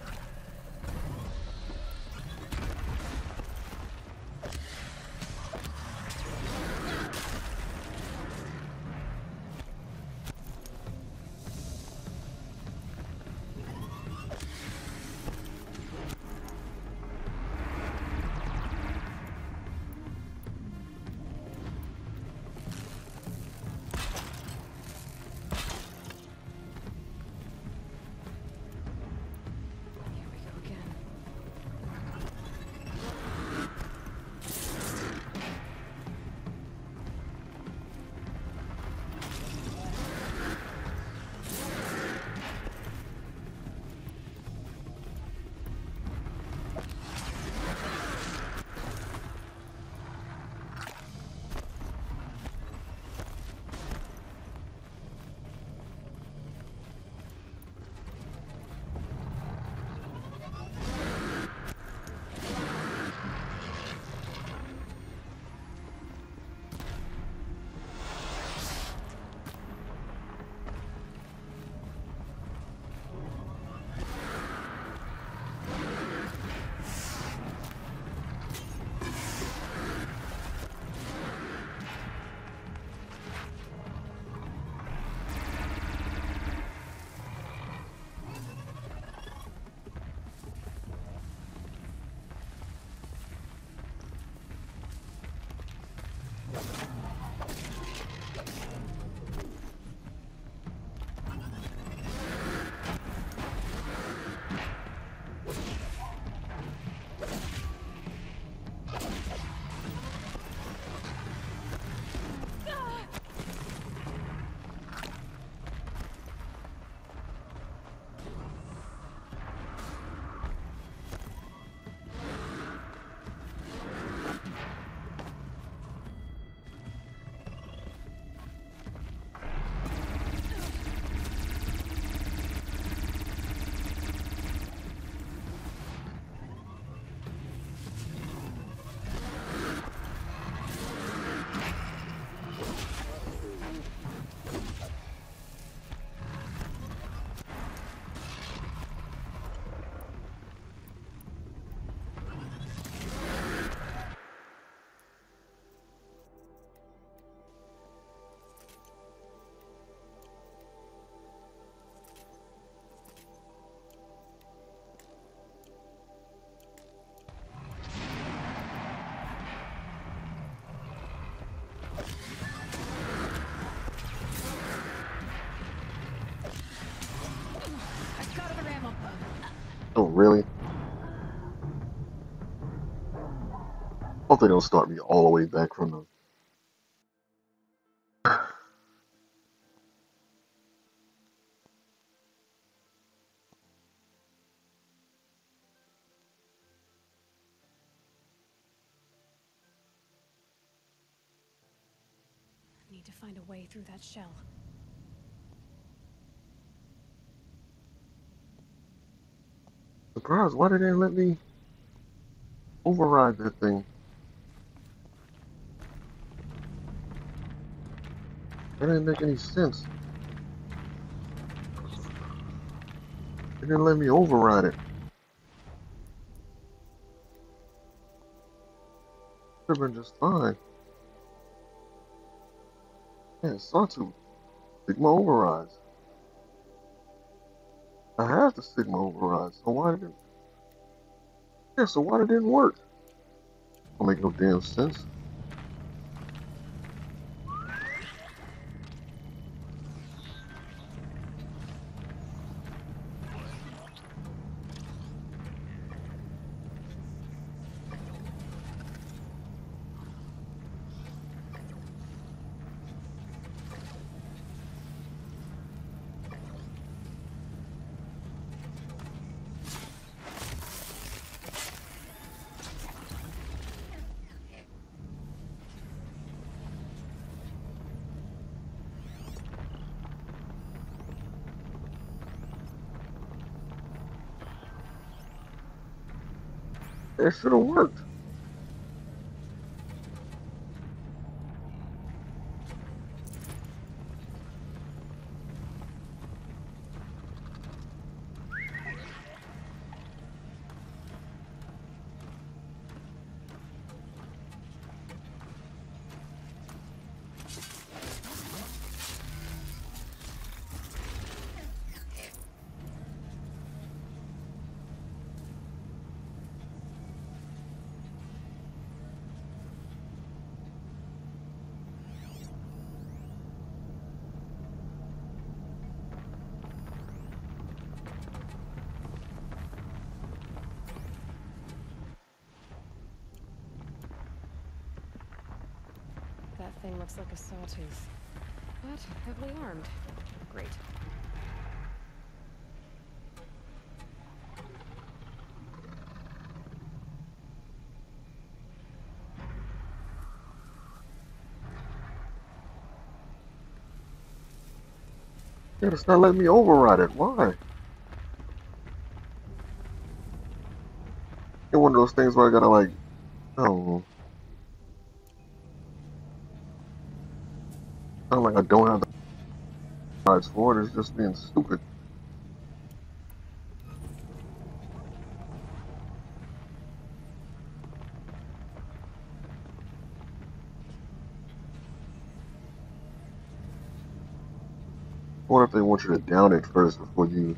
Speaker 1: Oh, really? Hope they don't start me all the way back from the.
Speaker 2: Need to find a way through that shell.
Speaker 1: Surprised, why did they let me override that thing? That didn't make any sense. They didn't let me override it. Could have been just fine. Yeah, Sawtooth. Sigma overrides. I have the Sigma override, so why did it? Yeah, so why did it didn't work? Don't make no damn sense. It should have worked.
Speaker 2: That thing looks like a sawtooth, but heavily armed. Great.
Speaker 1: Yeah, it's not letting me override it. Why? It's one of those things where I gotta like, I don't know. Not like I don't have the rides for it. It's just being stupid. What if they want you to down it first before you?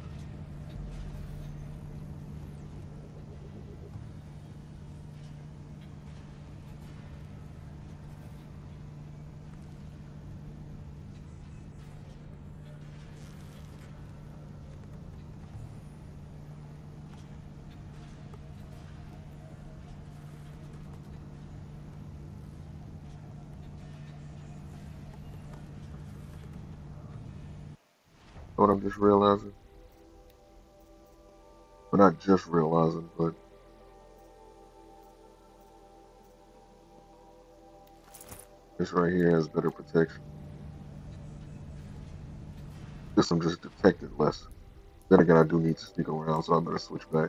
Speaker 1: What I'm just realizing. But not just realizing, but this right here has better protection. This I'm just detected less. Then again, I do need to sneak around, so I better switch back.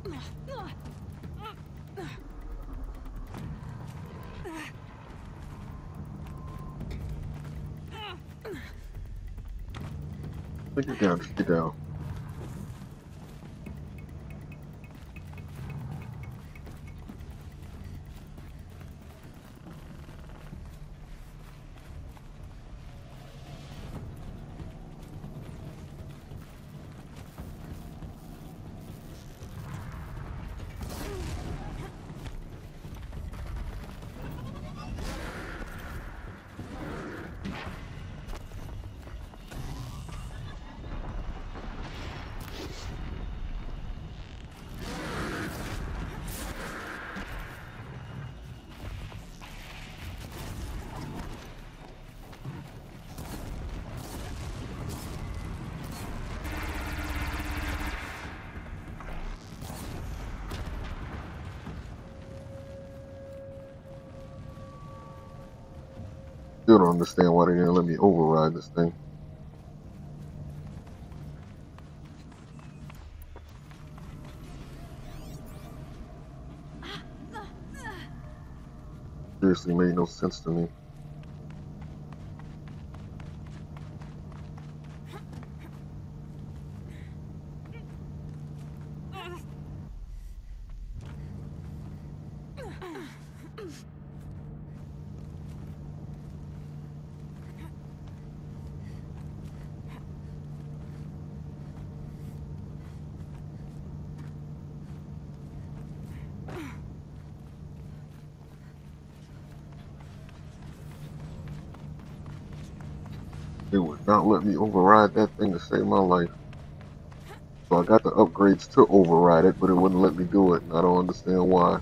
Speaker 1: Get down, just get down. Still don't understand why they didn't let me override this thing. Seriously made no sense to me. They would not let me override that thing to save my life. So I got the upgrades to override it, but it wouldn't let me do it, and I don't understand why.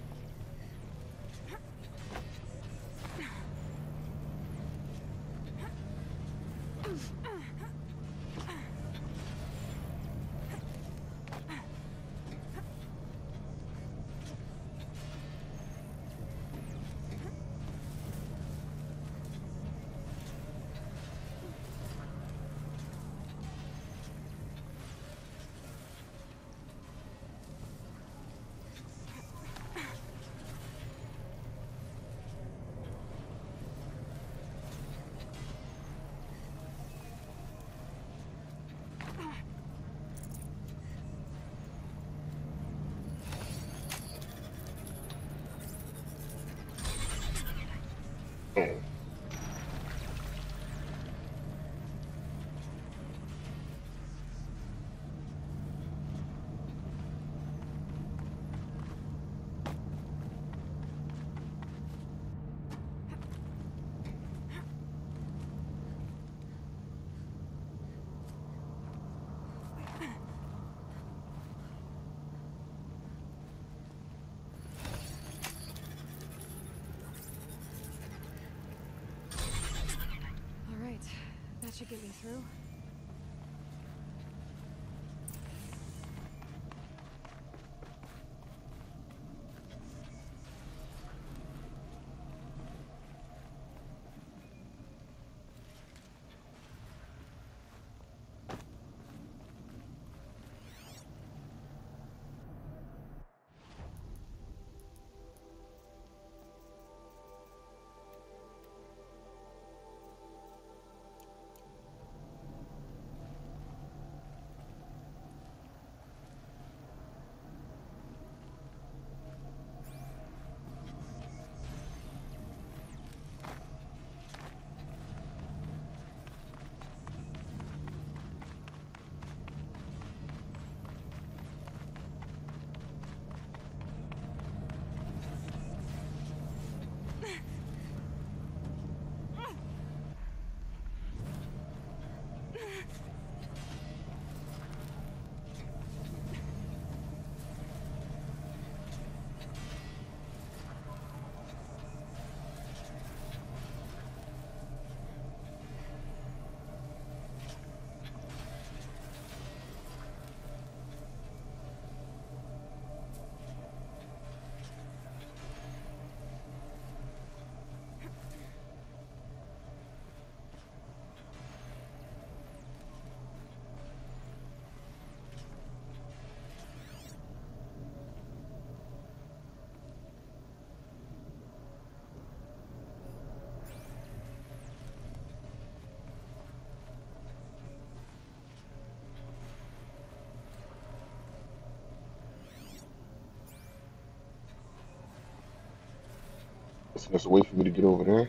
Speaker 2: That should get me through.
Speaker 1: So there's a way for me to get over there.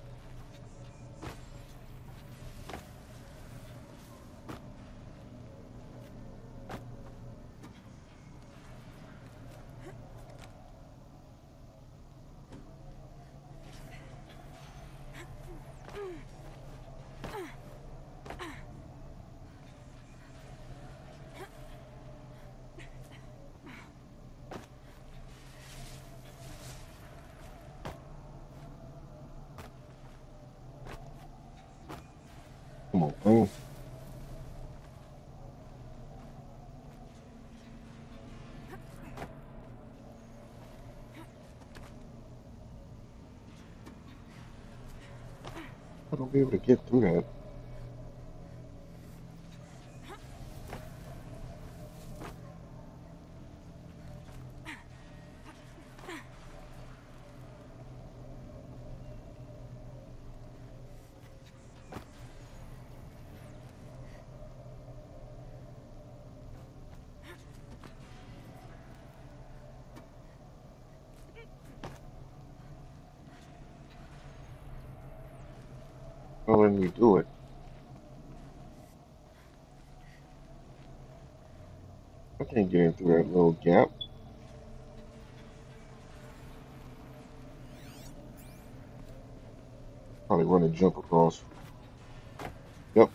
Speaker 1: Come on, man. I don't be able to get through that. Don't let me do it. I can't get in through that little gap. Probably run and jump across. Yep.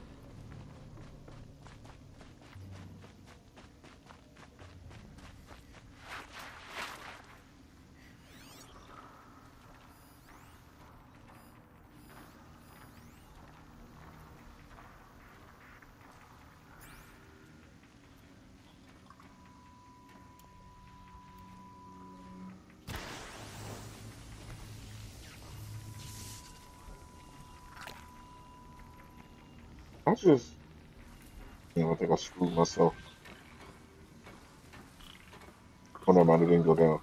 Speaker 1: I just, you know, I think I screwed myself. Oh, never mind, it didn't go down.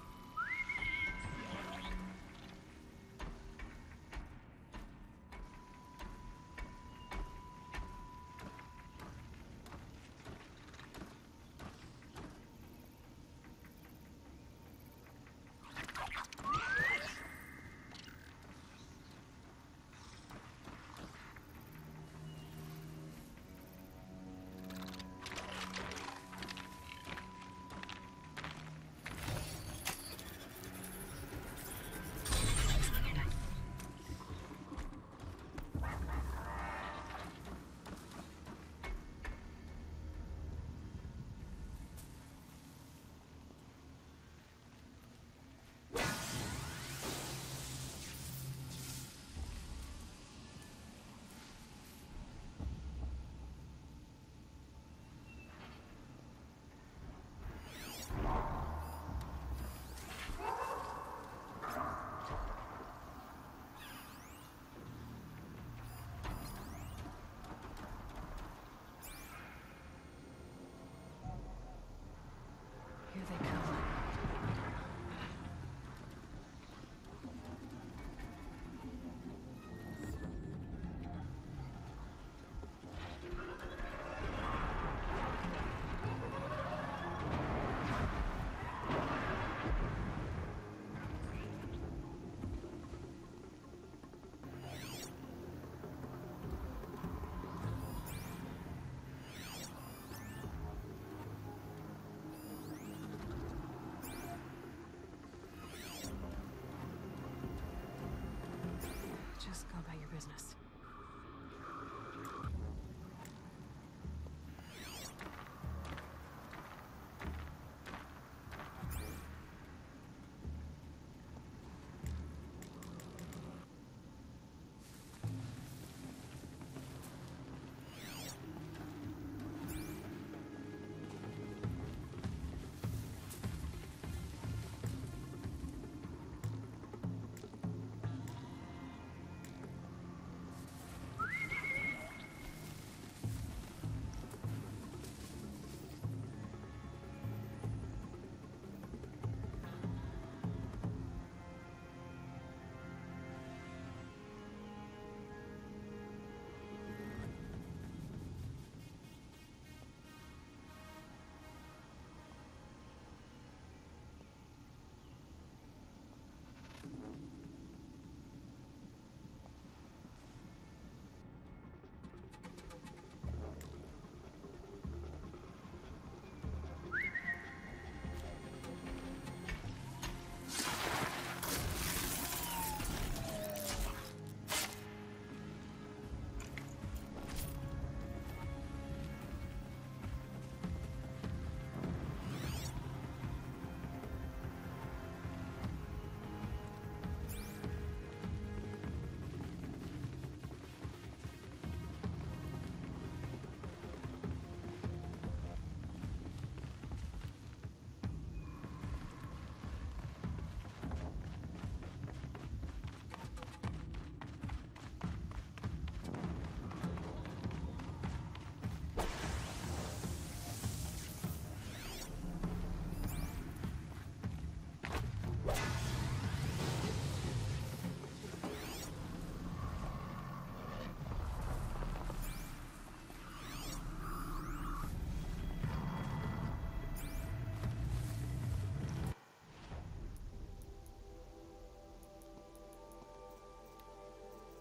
Speaker 2: Here they come. Just go about your business.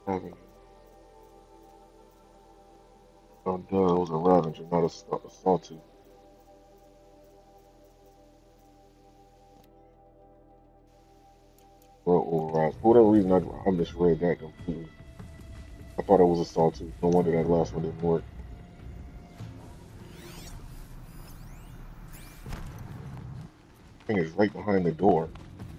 Speaker 1: Ravager. Oh, duh, it was a Ravager, not a, a Sawtooth. Or, or uh, for whatever reason, I, I misread that completely. I thought it was a Sawtooth. No wonder that last one didn't work. Thing is right behind the door.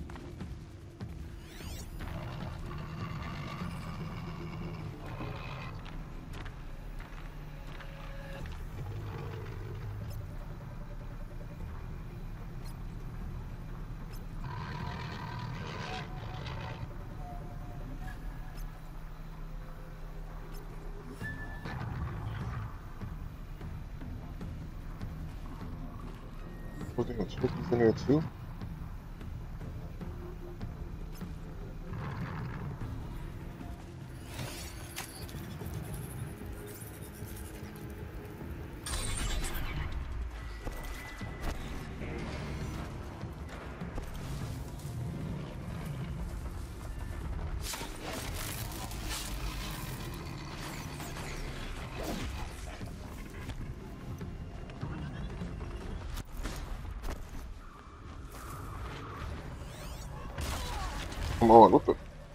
Speaker 1: Was there turkeys in there too? Come on, what the?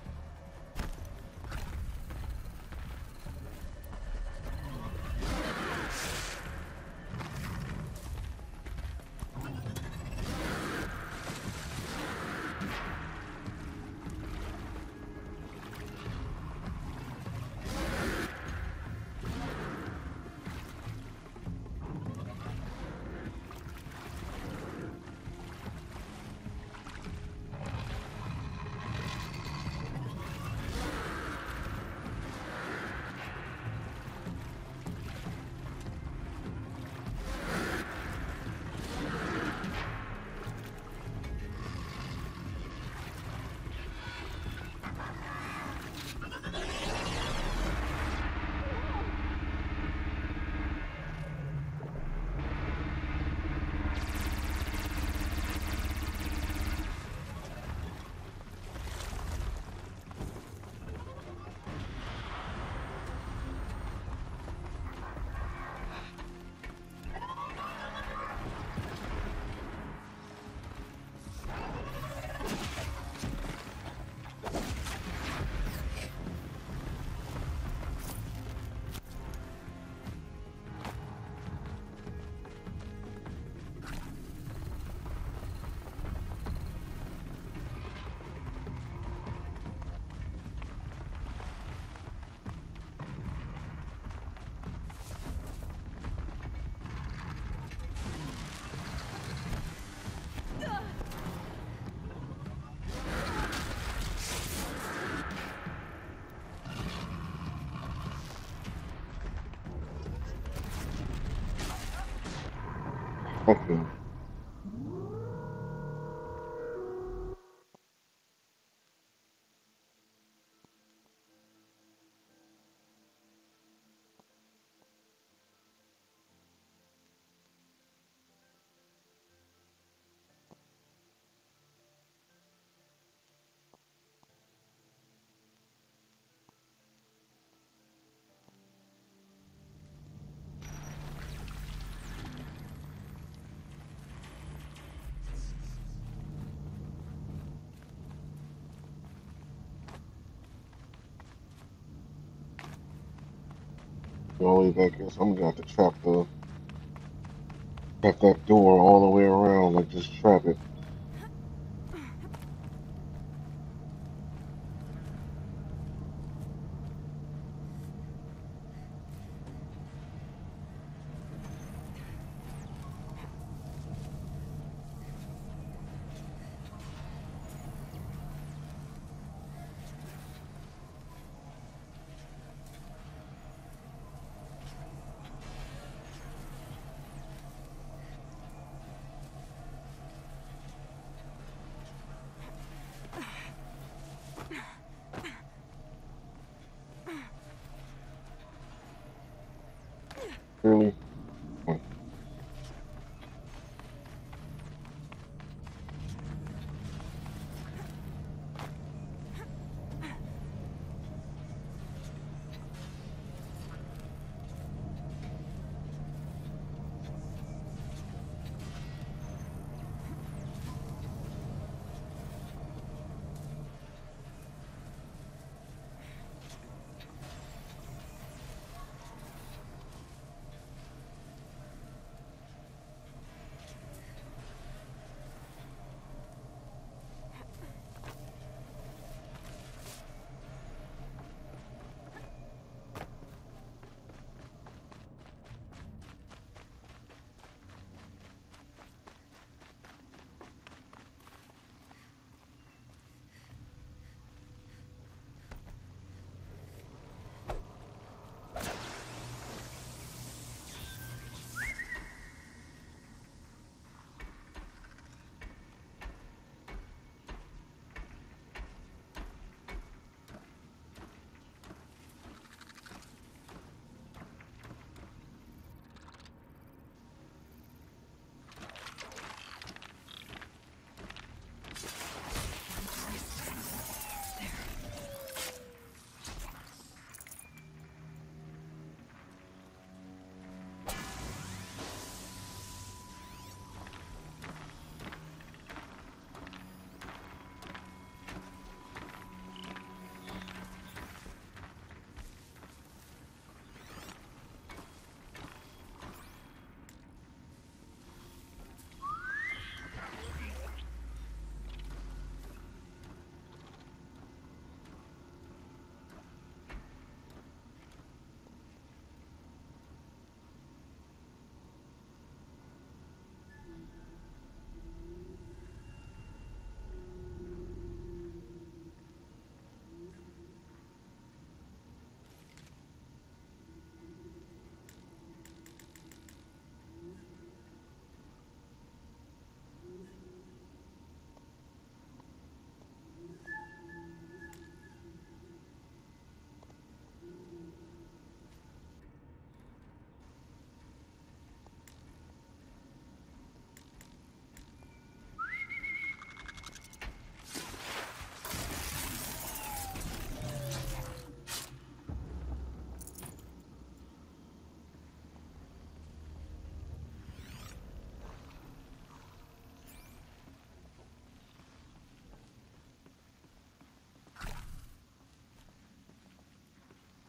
Speaker 1: Okay. All the way back here, so I'm gonna have to trap the trap that door all the way around, like just trap it. Really? Oh.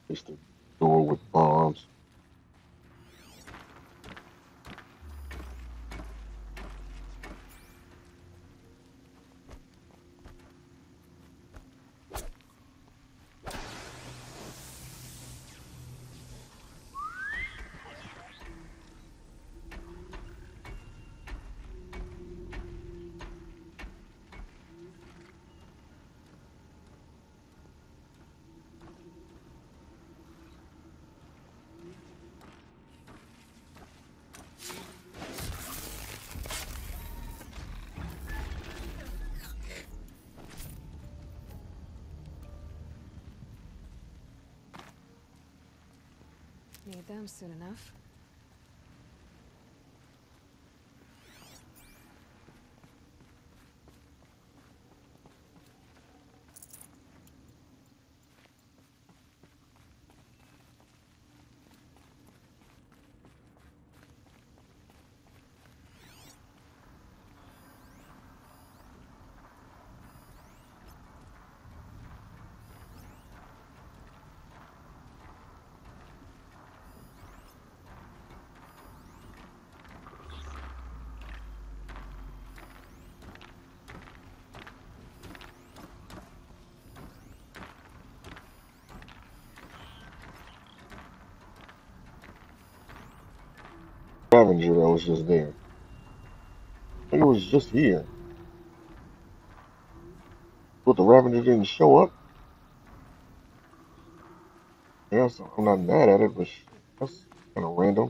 Speaker 1: Replace the door with bombs.
Speaker 2: Need them soon enough.
Speaker 1: Scavenger that was just there. I think it was just here. But the Ravager didn't show up. Yes, I'm not mad at it, but that's kind of random.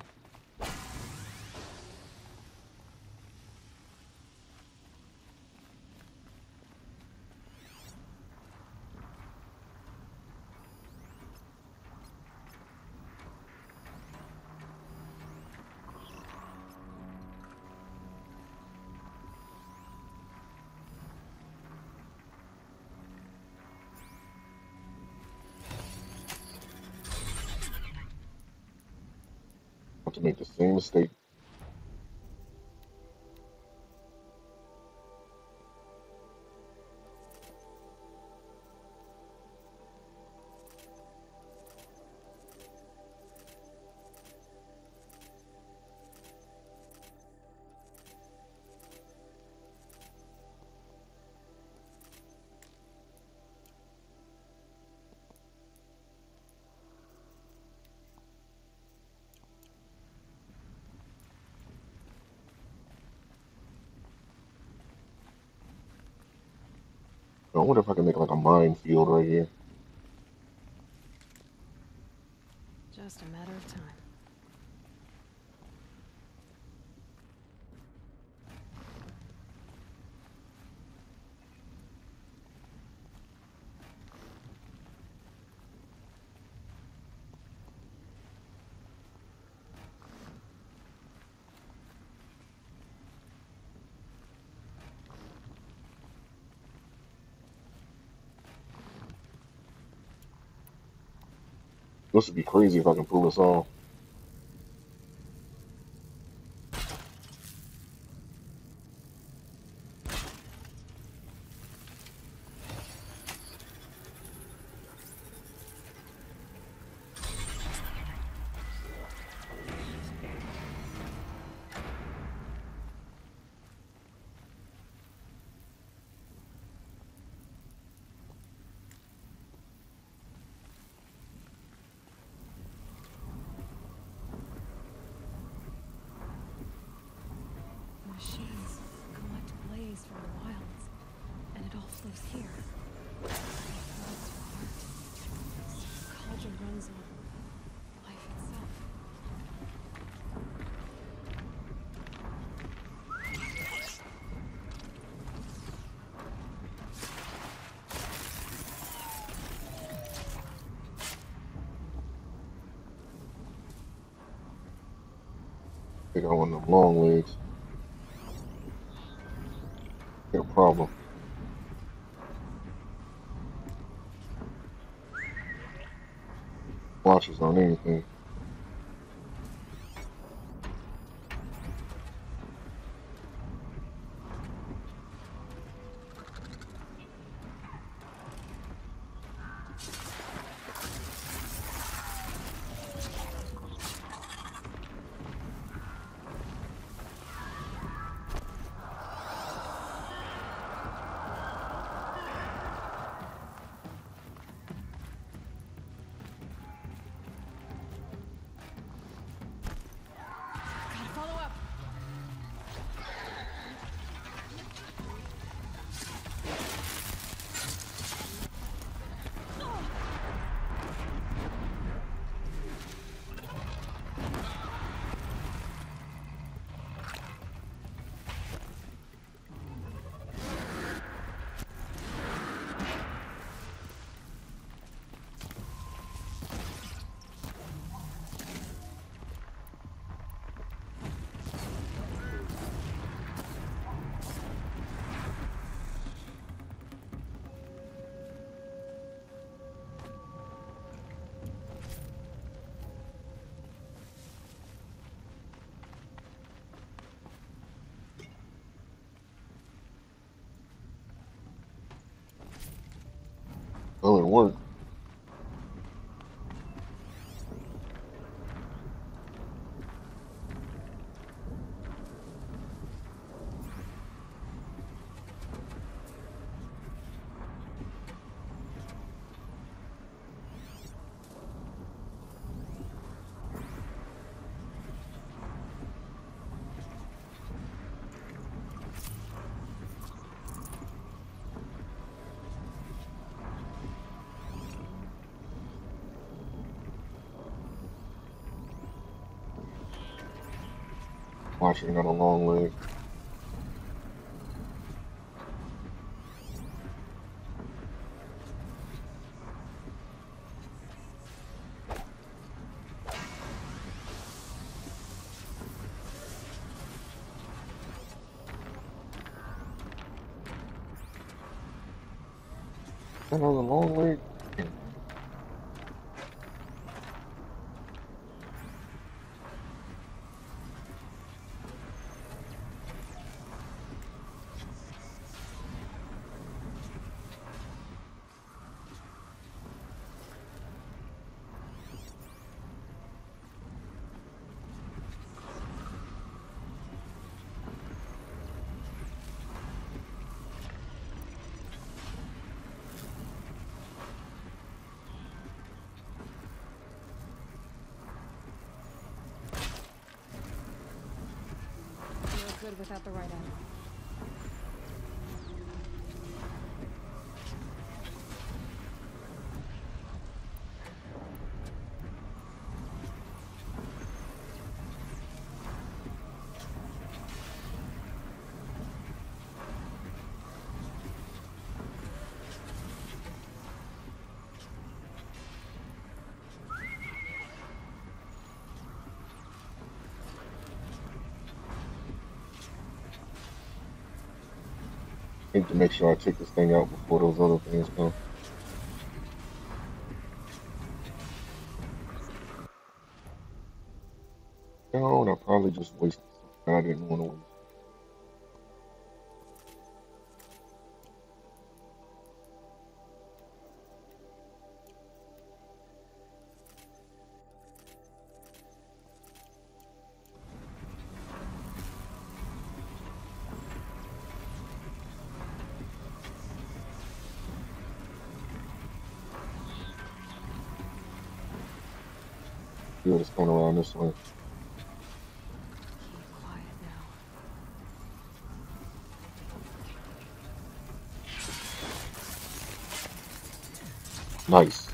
Speaker 1: Not to make the same mistake. I wonder if I can make like a minefield right here.
Speaker 2: Just a matter of time.
Speaker 1: This would be crazy if I can pull this off.
Speaker 2: Machines collect blaze from the wilds, and it all flows here. Floods for art. The cauldron runs on life itself.
Speaker 1: I got one of them long legs. Got a problem. Watches on anything. Well, it worked. Watching got a long leg. Another long leg.
Speaker 2: You're good without the right arm.
Speaker 1: I need to make sure I check this thing out before those other things come. No, and I probably just wasted something I didn't want to waste. Good, it's going around this way.
Speaker 2: Keep quiet now.
Speaker 1: Nice.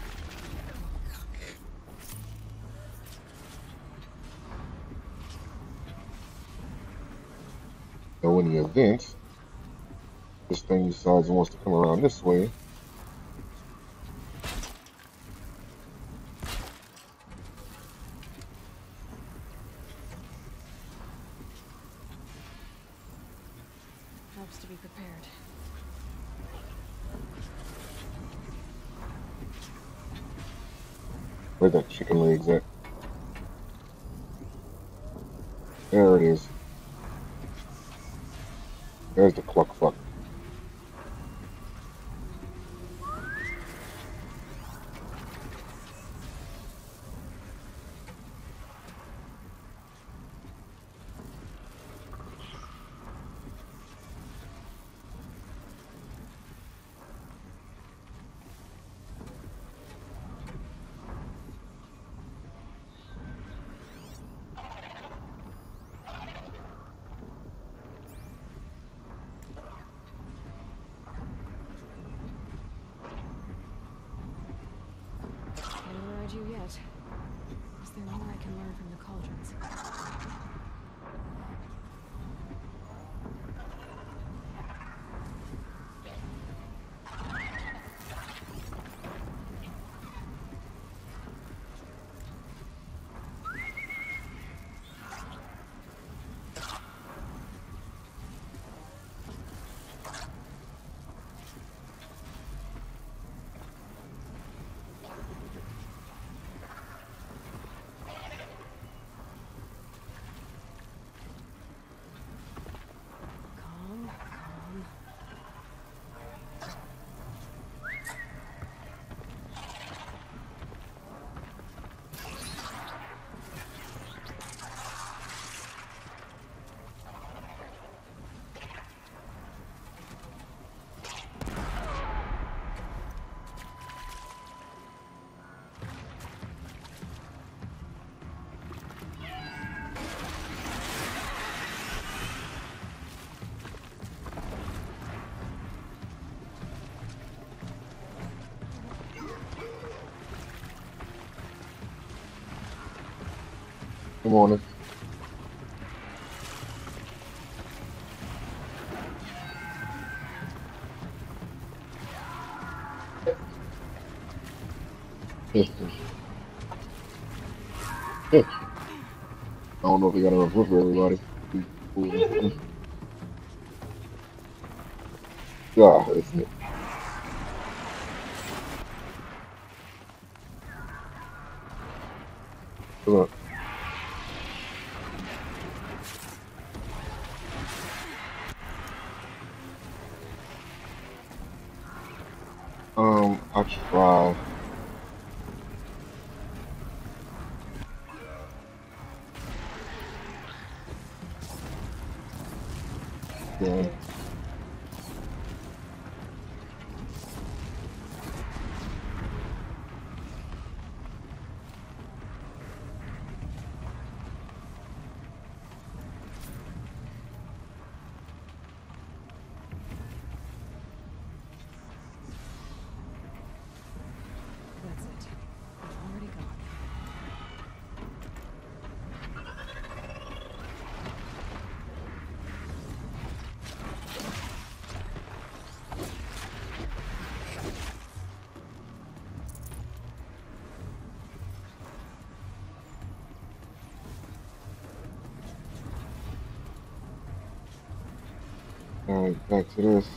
Speaker 1: So in the event this thing decides it wants to come around this way,
Speaker 2: Helps to be prepared.
Speaker 1: where that chicken leg's at? There it is. There's the cluck fuck.
Speaker 2: Haven't read you yet. Is there more I can learn from the cauldrons?
Speaker 1: Good morning. I don't know if they got enough room for everybody. Yeah, it's it. Come on. Um, I try. Yeah.
Speaker 2: That's it. I've already gone.
Speaker 1: All right, back to this.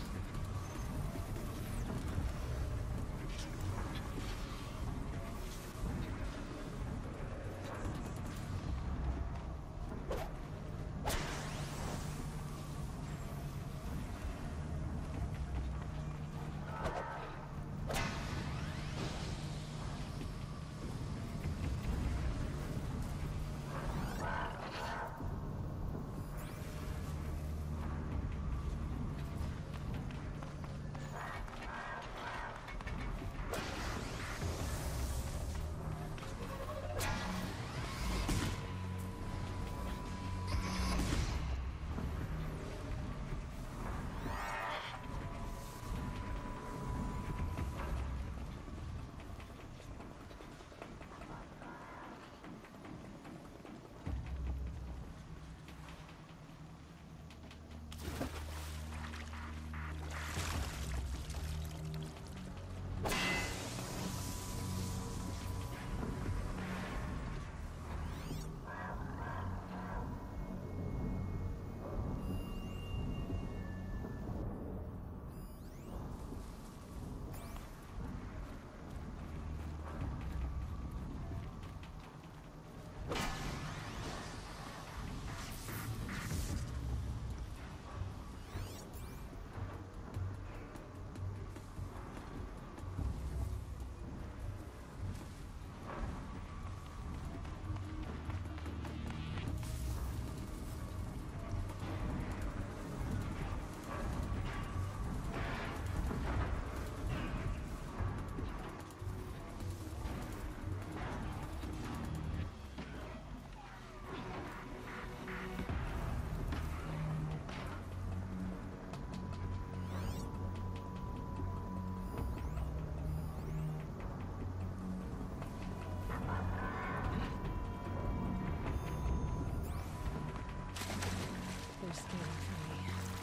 Speaker 2: They're scanning for me.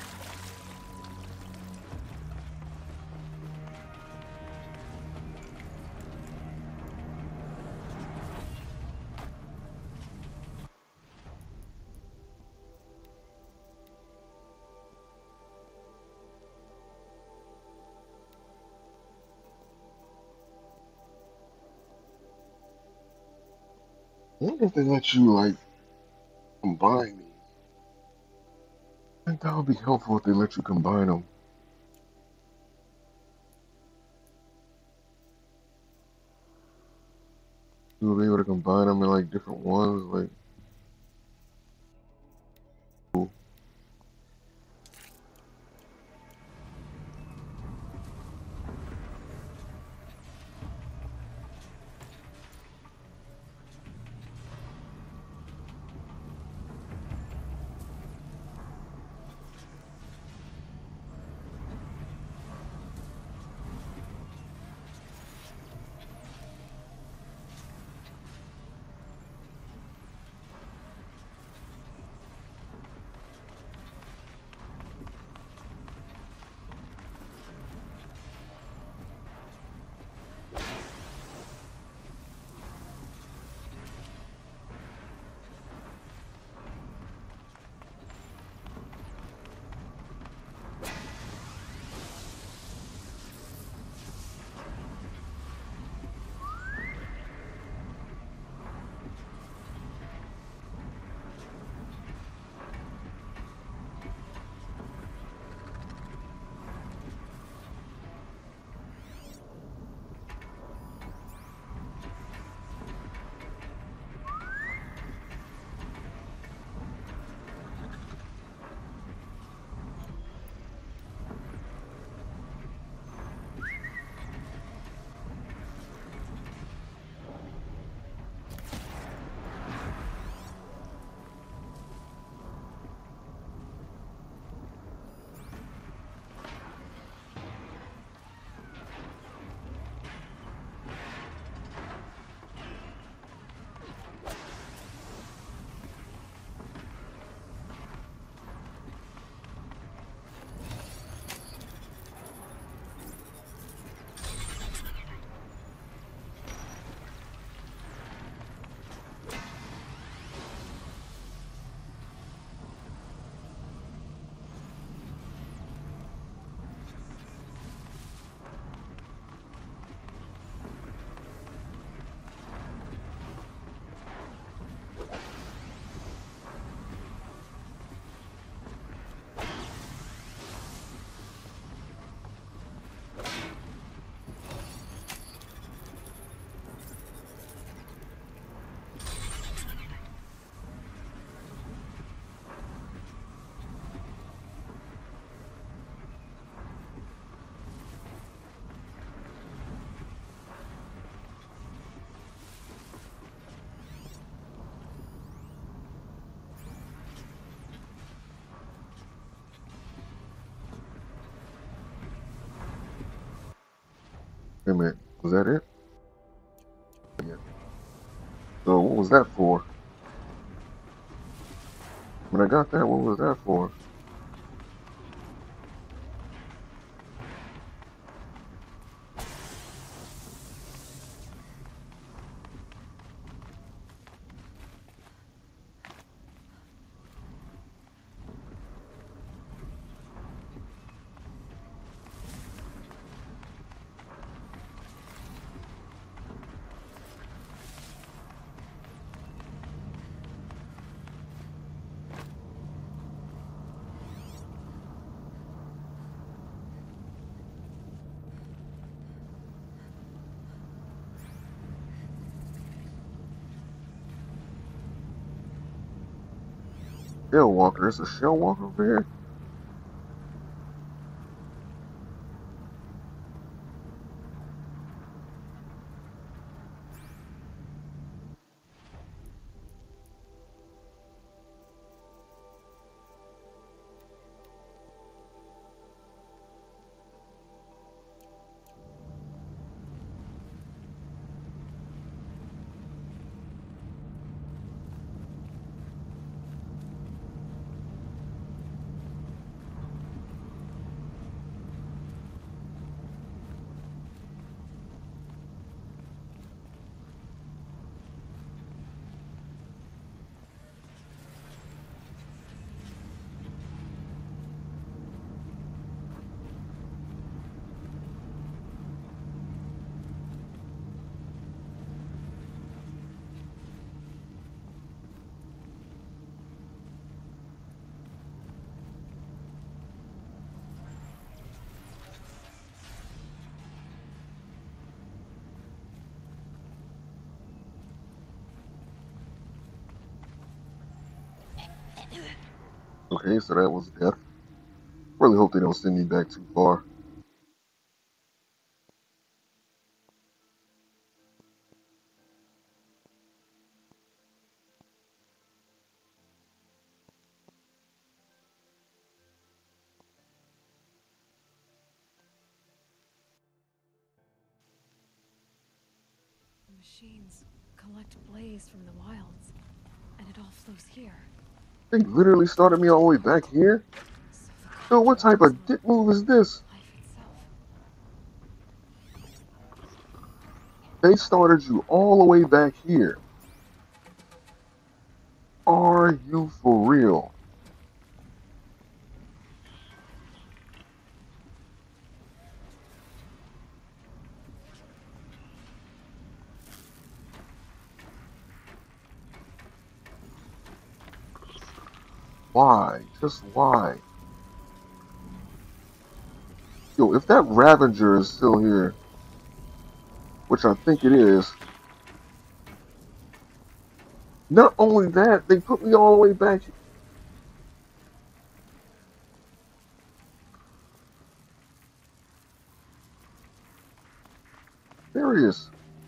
Speaker 1: I wonder if they let you like combine these. I think that would be helpful if they let you combine them. You will be able to combine them in like different ones, like. Cool. a minute. Was that it? Yeah. So what was that for? When I got that, what was that for? Shell walker. There's a shell walker over here. Okay, so that was death. Really hope they don't send me back too far.
Speaker 2: The machines collect blaze from the wilds, and it all flows here.
Speaker 1: They literally started me all the way back here? So what type of dick move is this? They started you all the way back here. Are you for real? Why? Just why? Yo, if that Ravager is still here, which I think it is, not only that, they put me all the way back here. Serious.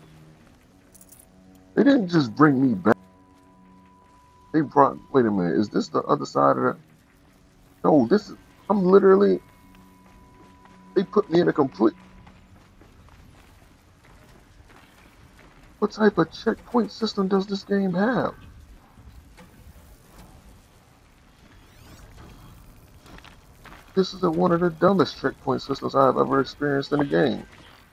Speaker 1: They didn't just bring me back. They brought, wait a minute, is this the other side of that? No, this is, I'm literally, they put me in a complete, what type of checkpoint system does this game have? This is a, one of the dumbest checkpoint systems I've ever experienced in a game.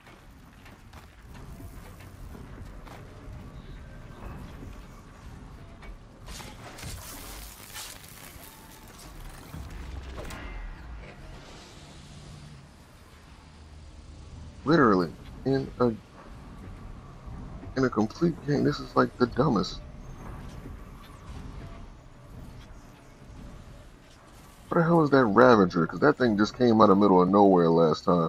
Speaker 1: Literally, in a in a complete game, this is like the dumbest. What the hell is that Ravager? Because that thing just came out of the middle of nowhere last time.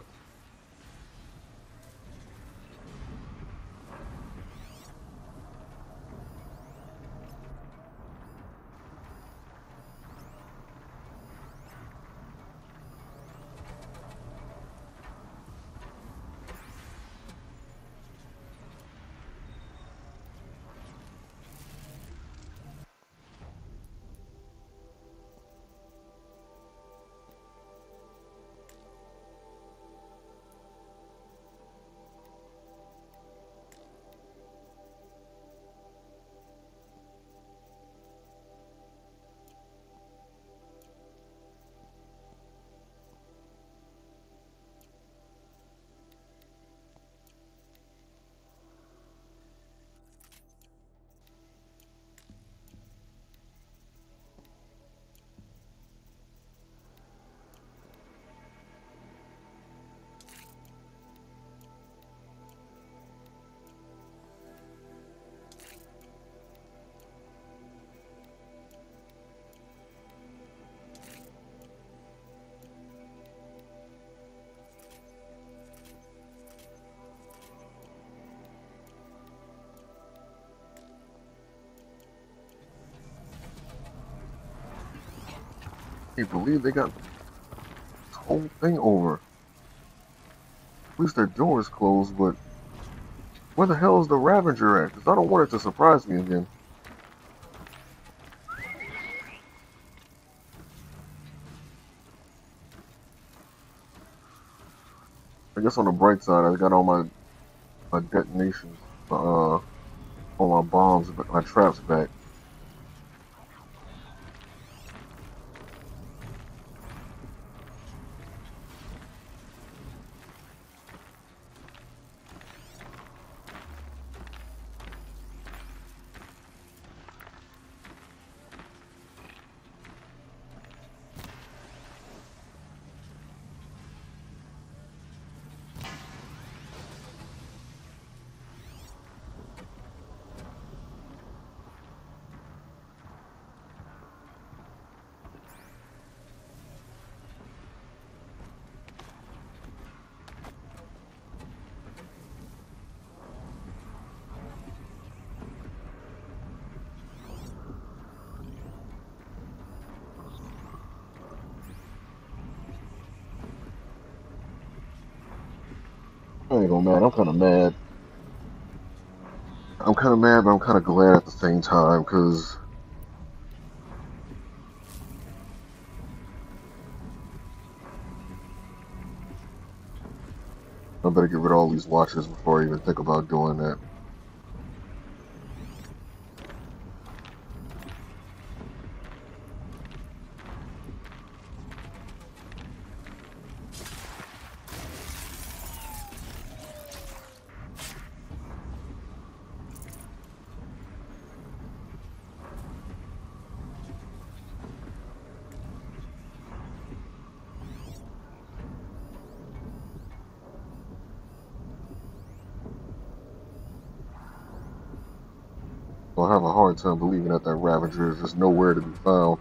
Speaker 1: Can't believe they got this whole thing over. At least their door is closed, but where the hell is the Ravager at? Because I don't want it to surprise me again. I guess on the bright side, I got all my my detonations, uh, all my bombs, my traps back. I ain't gonna mad. I'm kind of mad. I'm kind of mad, but I'm kind of glad at the same time, because I better get rid of all these watches before I even think about doing that. I'll have a hard time believing that that Ravager is just nowhere to be found.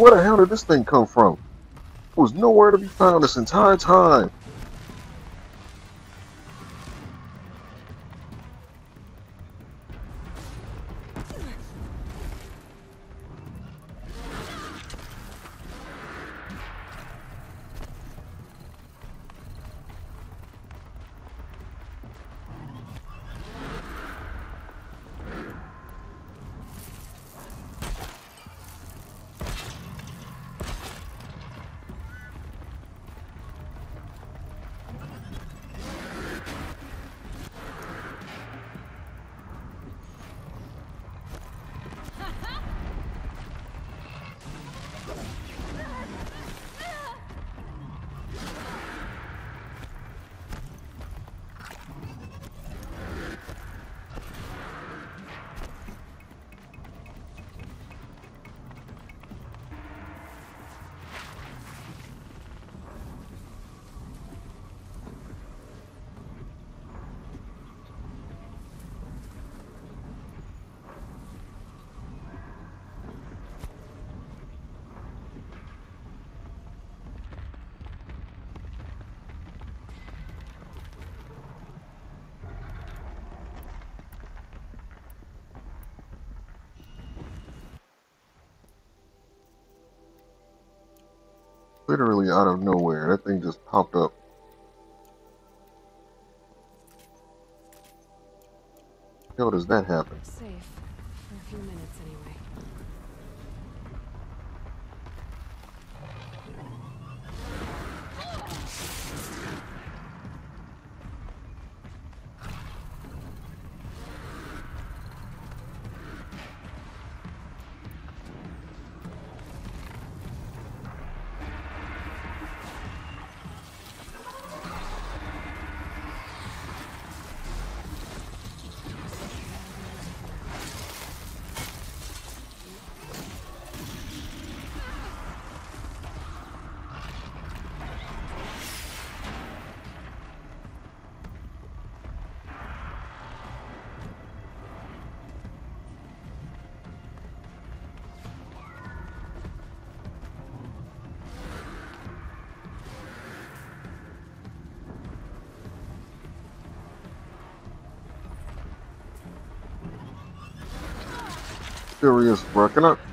Speaker 1: where the hell did this thing come from? It was nowhere to be found this entire time. Literally out of nowhere, that thing just popped up. How does that happen?
Speaker 2: Safe. For a few minutes, anyway.
Speaker 1: Serious, bro. Can I?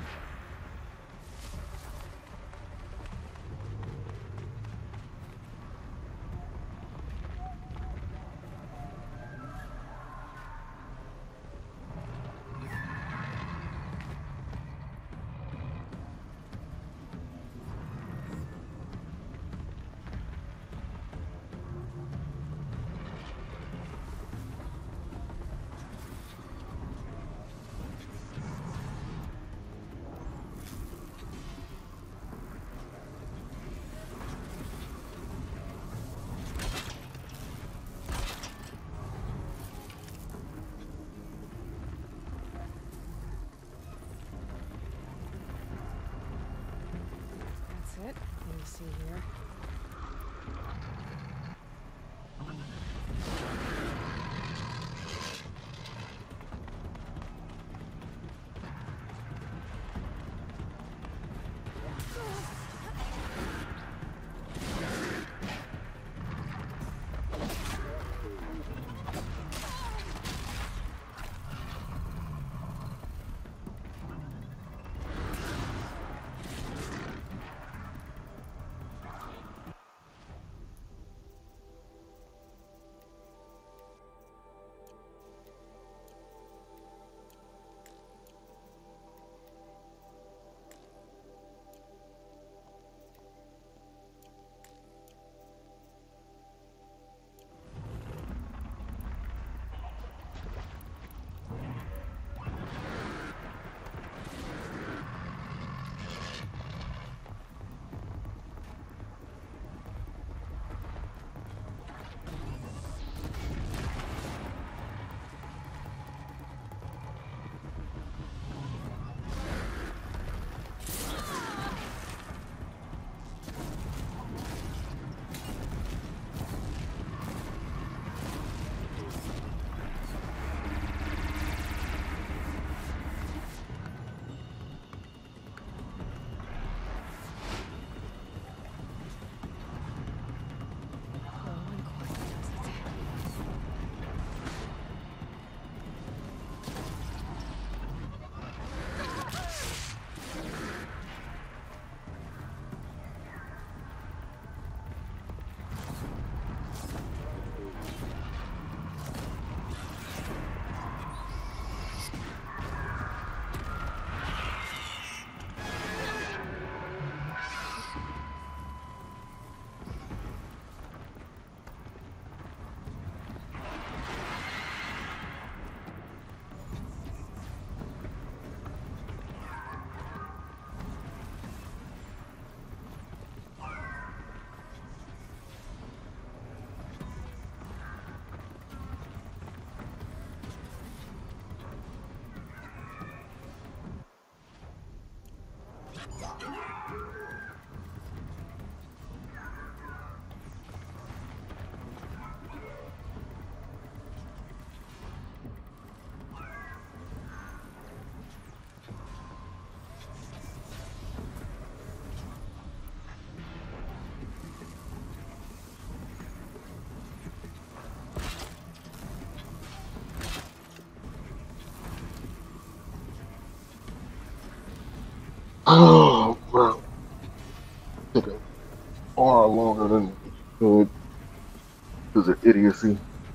Speaker 1: Oh, bro. Took it far longer than it could because of idiocy.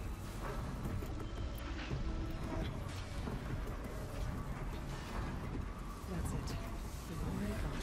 Speaker 2: That's it. We've already gone.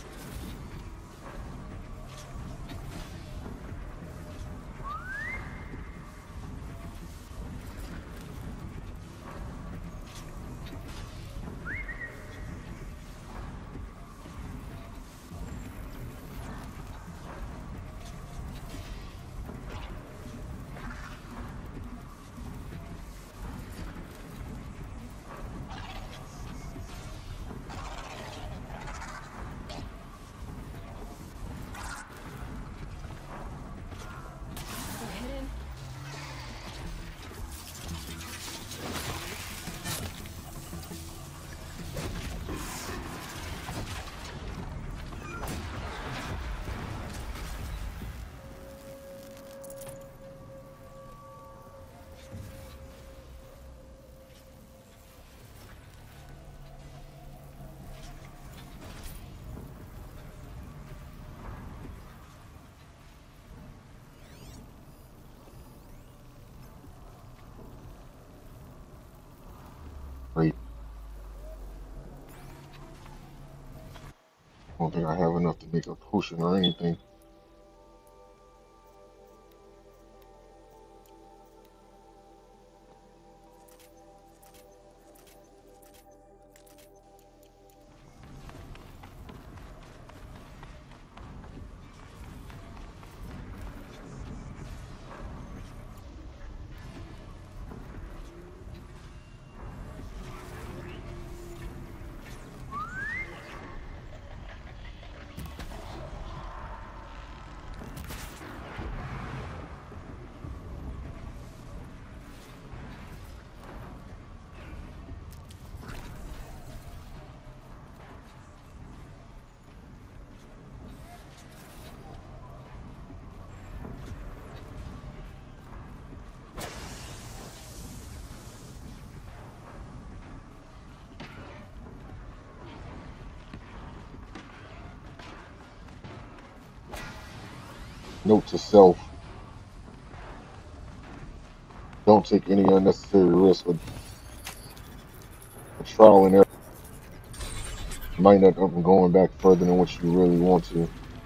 Speaker 2: We're hidden.
Speaker 1: Wait. I don't think I have enough to make a potion or anything. Note to self: don't take any unnecessary risk with a trial and error. You might end up going back further than what you really want to.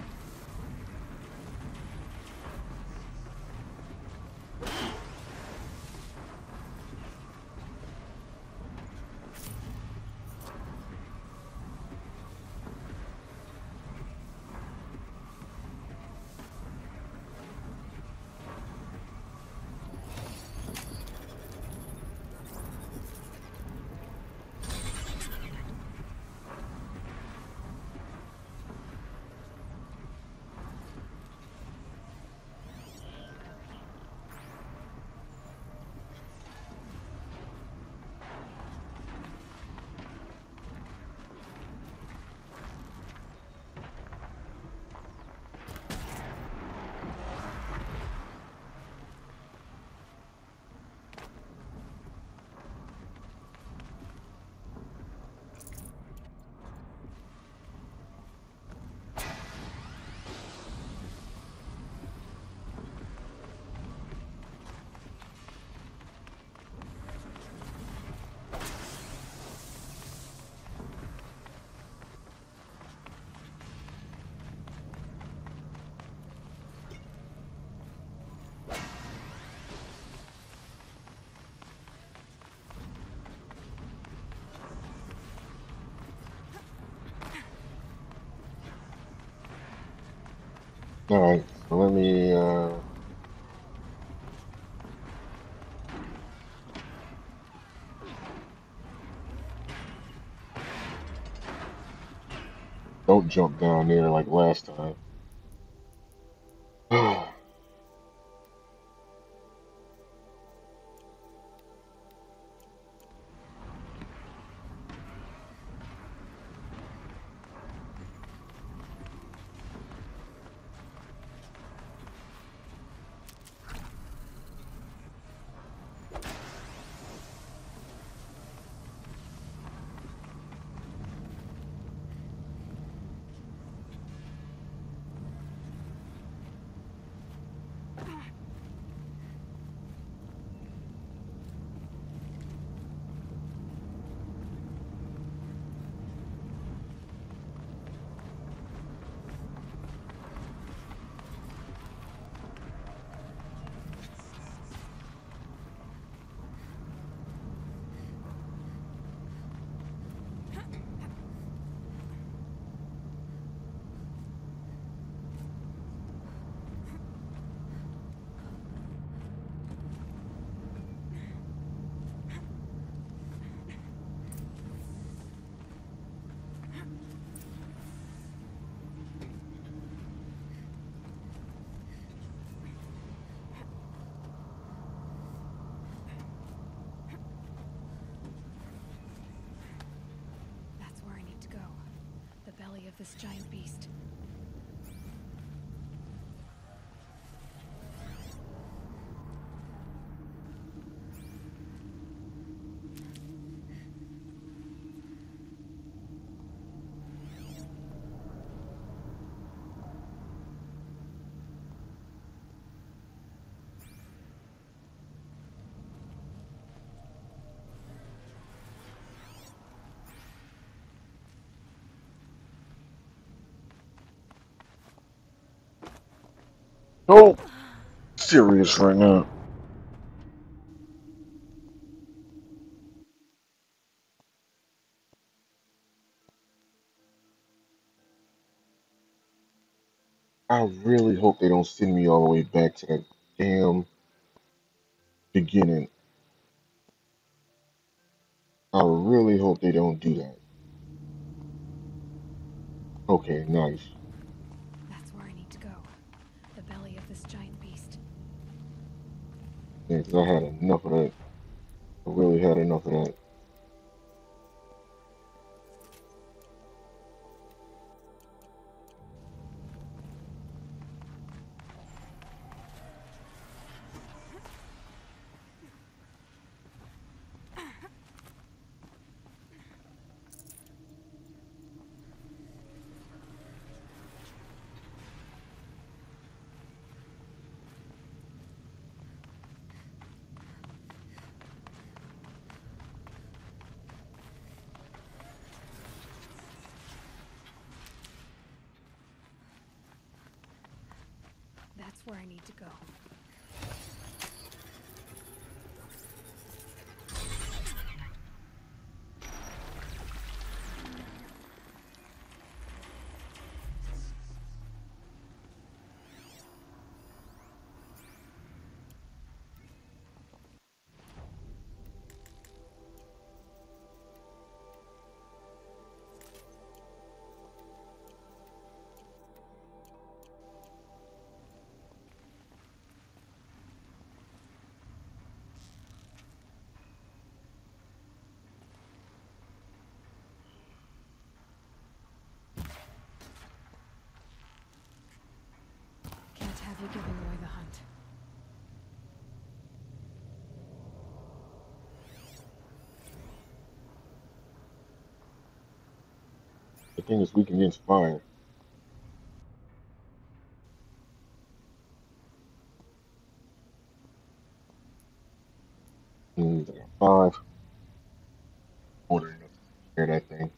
Speaker 1: Alright, so let me, uh... don't don't jump down there like last time.
Speaker 2: That's where I need to go. The belly of this giant beast.
Speaker 1: Oh, serious right now. I really hope they don't send me all the way back to that damn beginning. I really hope they don't do that. Okay, nice.
Speaker 2: That's where I need to go. The belly of this giant beast.
Speaker 1: Yeah, 'cause I had enough of that. I really had enough of that.
Speaker 2: That's where I need to go. Can't have you giving away the hunt.
Speaker 1: The thing is weak against fire. Means I got five. More than enough to spare that thing.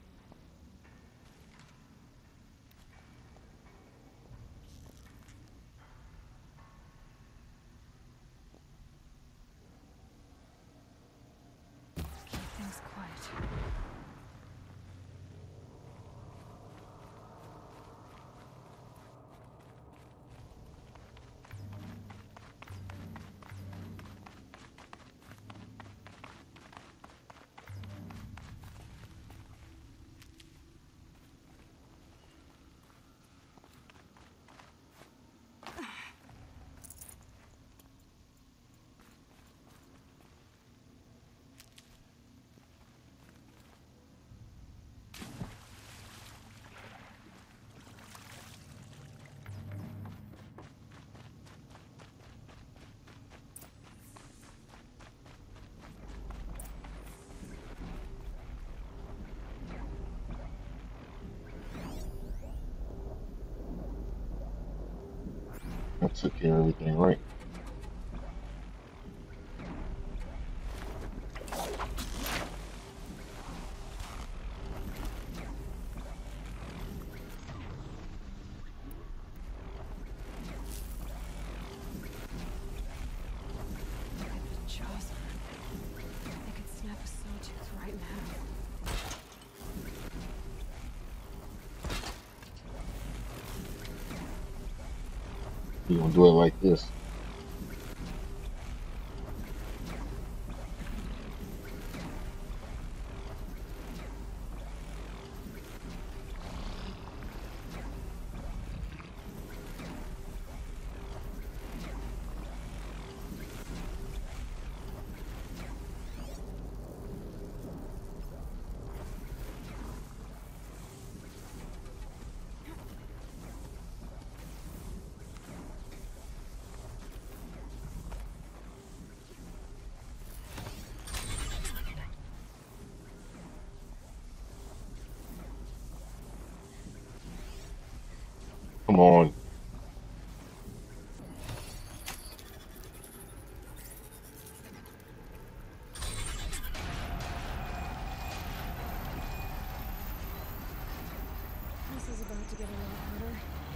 Speaker 2: Keep things quiet.
Speaker 1: took care of everything right.
Speaker 2: Jaws. They could snap a sawtooth right now.
Speaker 1: You gonna do it like this? Come on.
Speaker 2: This is about to get a lot harder.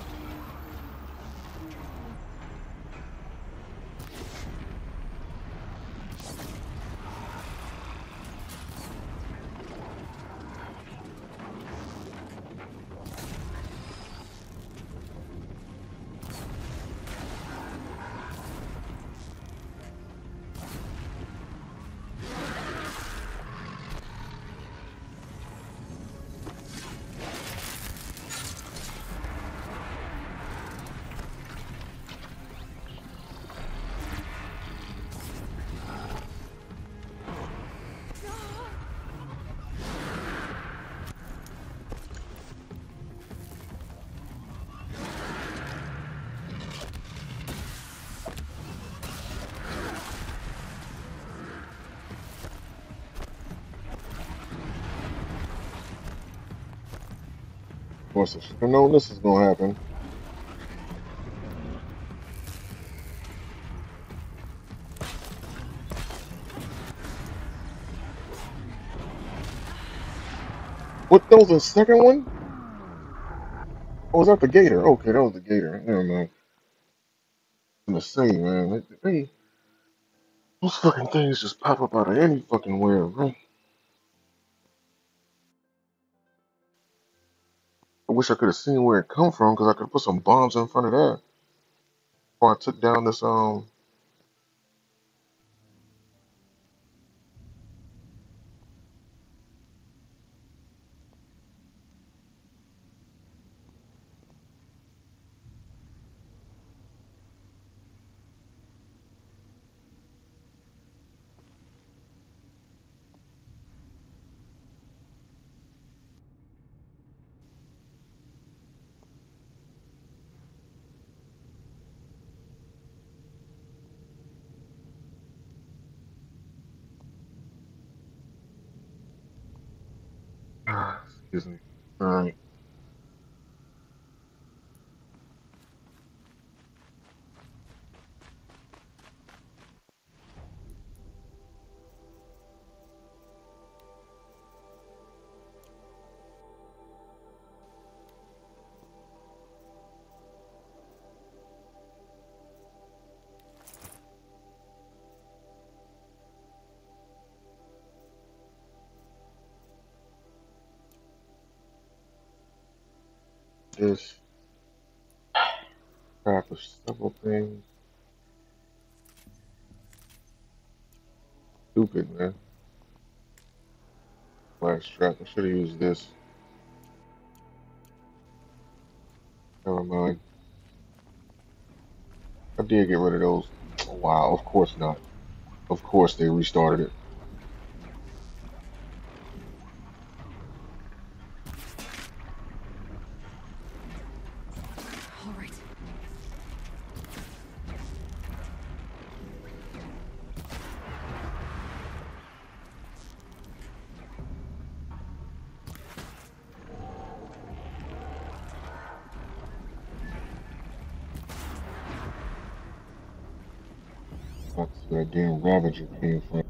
Speaker 1: Of course, I should have known this is gonna happen. What? That was the second one? Oh, was that the gator? Okay, that was the gator. Never mind. I'm gonna say, man, they, they, those fucking things just pop up out of any fucking where, man. I wish I could have seen where it come from, because I could have put some bombs in front of that. Before I took down this, um... excuse me. Alright. This crap of several things. Stupid, man. Flash trap. I should have used this. Never mind. I did get rid of those. Oh, wow, of course not. Of course they restarted it.
Speaker 2: All right.
Speaker 1: That's where that damn Ravager came from.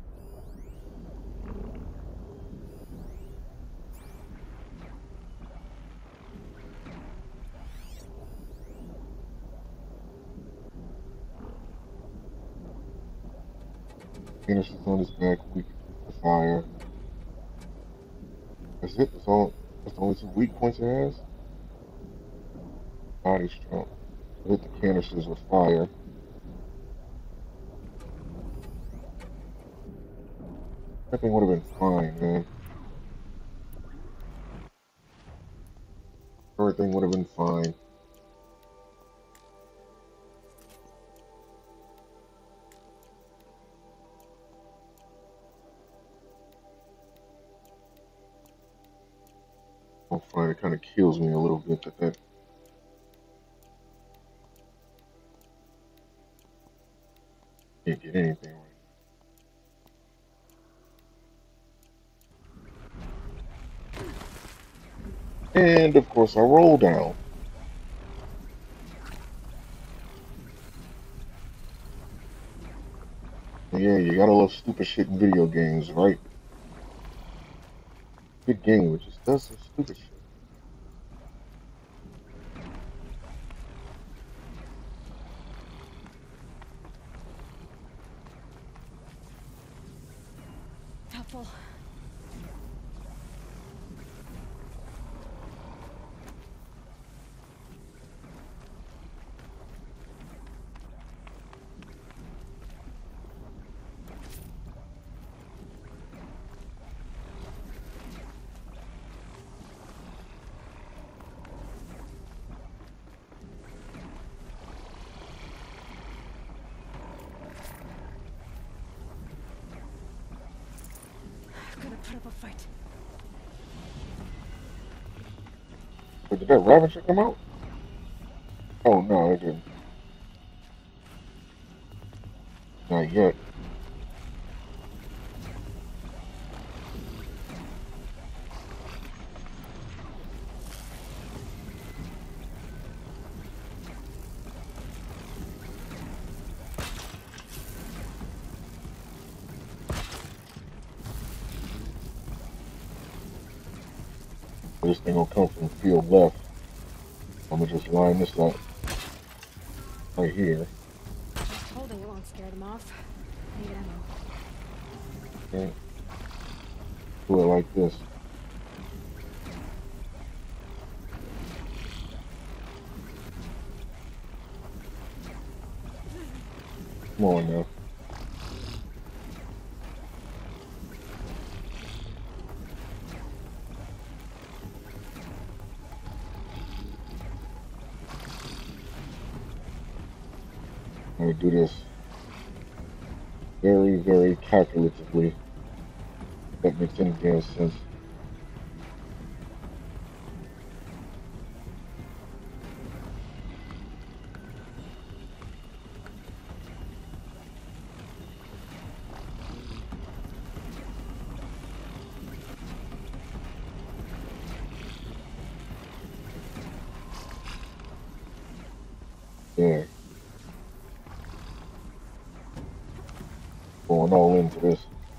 Speaker 1: Finishes on his back, weak to fire. That's it. That's all. That's the only two weak points it has. Body strong. Hit the canisters with fire. Everything would have been fine, man. Everything would have been fine. I find it kind of kills me a little bit that that can't get anything right. And of course I roll down. Yeah, you gotta love stupid shit in video games, right? Good game, which just does some stupid shit.
Speaker 2: Helpful. Gonna put up a fight.
Speaker 1: But did that Ravager come out? Oh no, it didn't. Not yet. This thing gonna come from field left. I'm gonna just line this up right here.
Speaker 2: Just holding it won't scare them off. Need ammo.
Speaker 1: Okay. Do it like this. Come on now. I'm gonna do this very, very calculatively. If that makes any damn sense. There. Going all into this.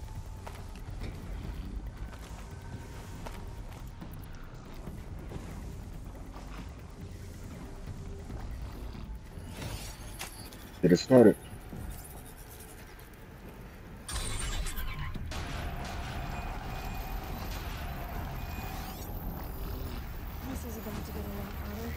Speaker 1: Get it started.
Speaker 2: This is about to get a lot harder.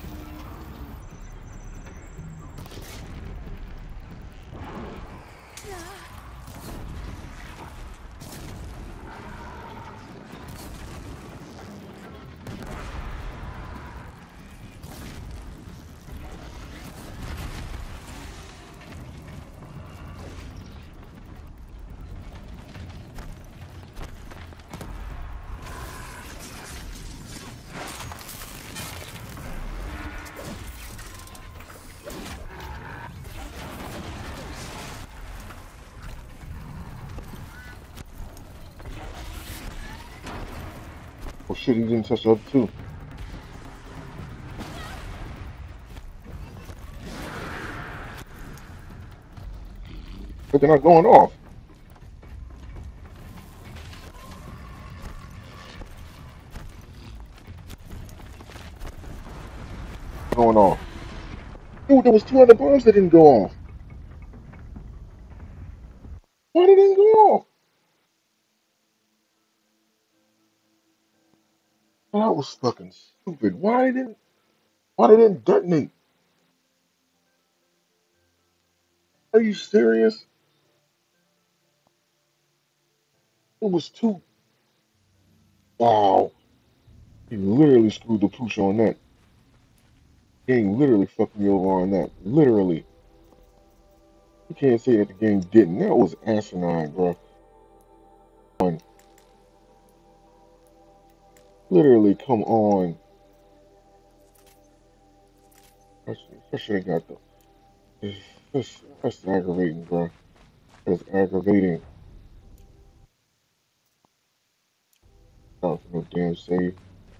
Speaker 1: Oh shit, he didn't touch the other two. but they're not going off. Going off. Dude, there was two other bombs that didn't go off. Why they didn't go off? That was fucking stupid. Why they didn't? Why they didn't detonate? Are you serious? It was two. Wow. He literally screwed the pooch on that. Game literally fucked me over on that. Literally. You can't say that the game didn't. That was asinine, bro. Literally, come on. I should, I should have got the. That's, that's aggravating, bro. That's aggravating. Not for no damn save.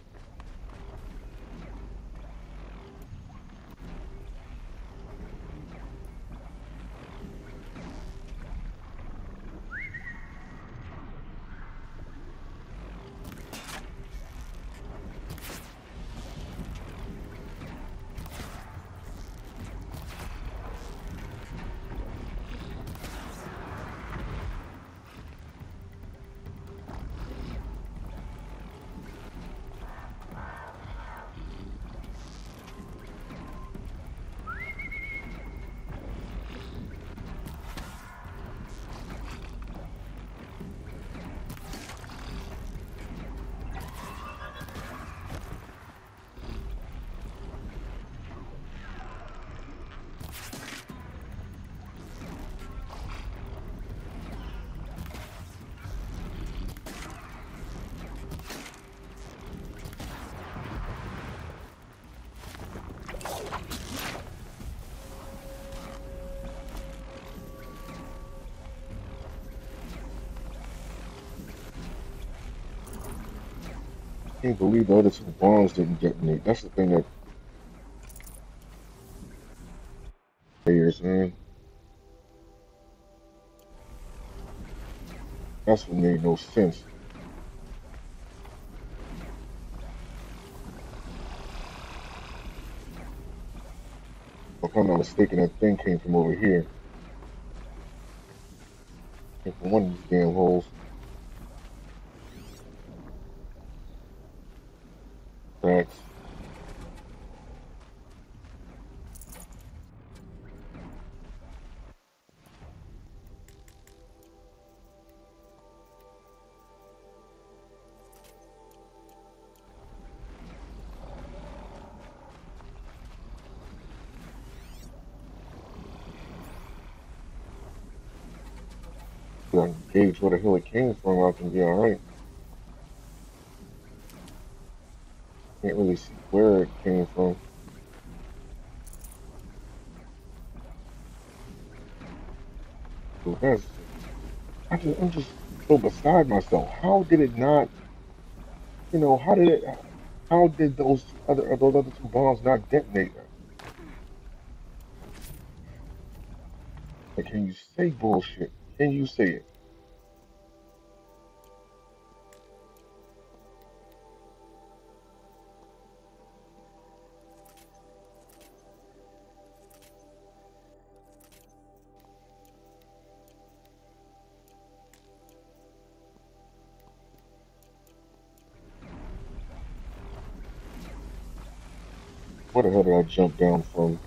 Speaker 1: I can't believe the other two bombs didn't detonate. That's the thing that players, man. That's what made no sense. If I'm not mistaken, that thing came from over here. Came from one of these damn holes. Tracks. I can gauge where the hell it came from, I can be alright. Can't really see where it came from. So that's, I just, I'm just so beside myself. How did it not, you know, how did it, how did those other, those other two bombs not detonate? Like, can you say bullshit? Can you say it? Where the hell did I jump down from?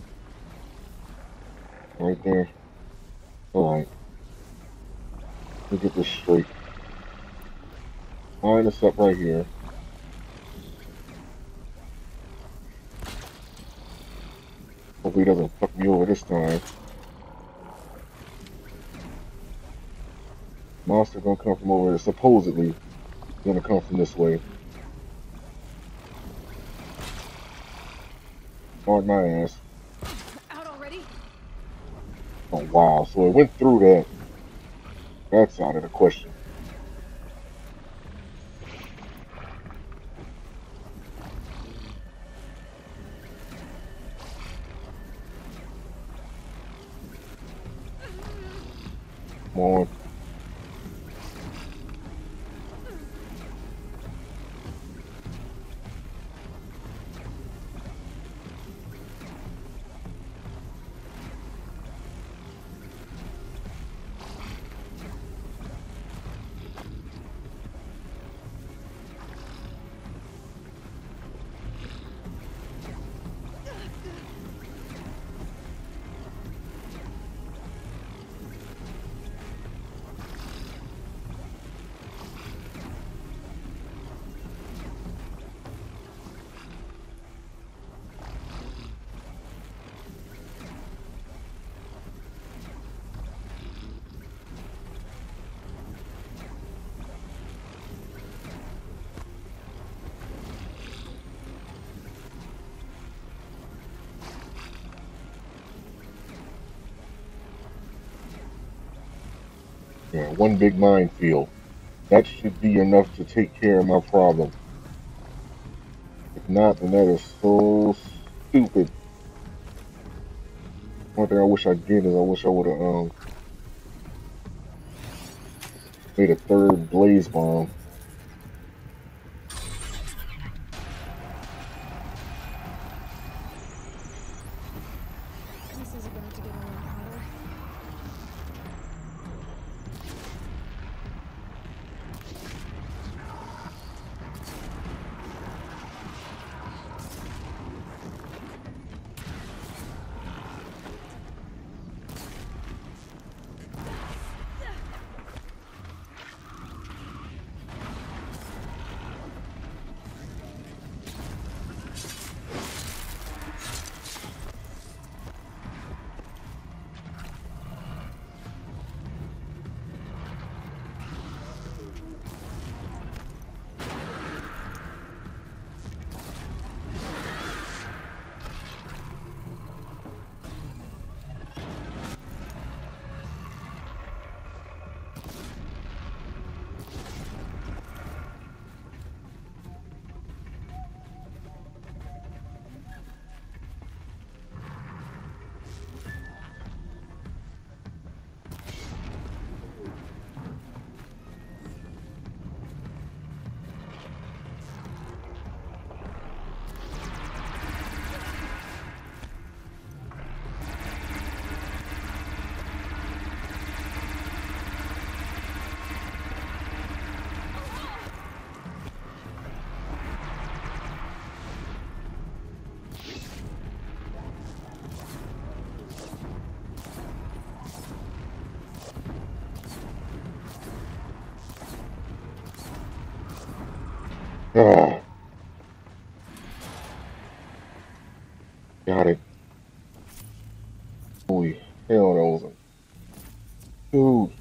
Speaker 1: Right there. Alright. Let me get this straight. Line this up right here. Hopefully he doesn't fuck me over this time. Monster gonna come from over there. Supposedly, gonna come from this way. On my ass.
Speaker 2: Out already?
Speaker 1: Oh wow, so it went through that. That's out of the question. Come on. Yeah, one big minefield. That should be enough to take care of my problem. If not, then that is so stupid. One thing I wish I did is I wish I would have um made a third blaze bomb.
Speaker 2: This is about to get a lot hotter.
Speaker 1: Ah, got it. Holy hell, that was a dude.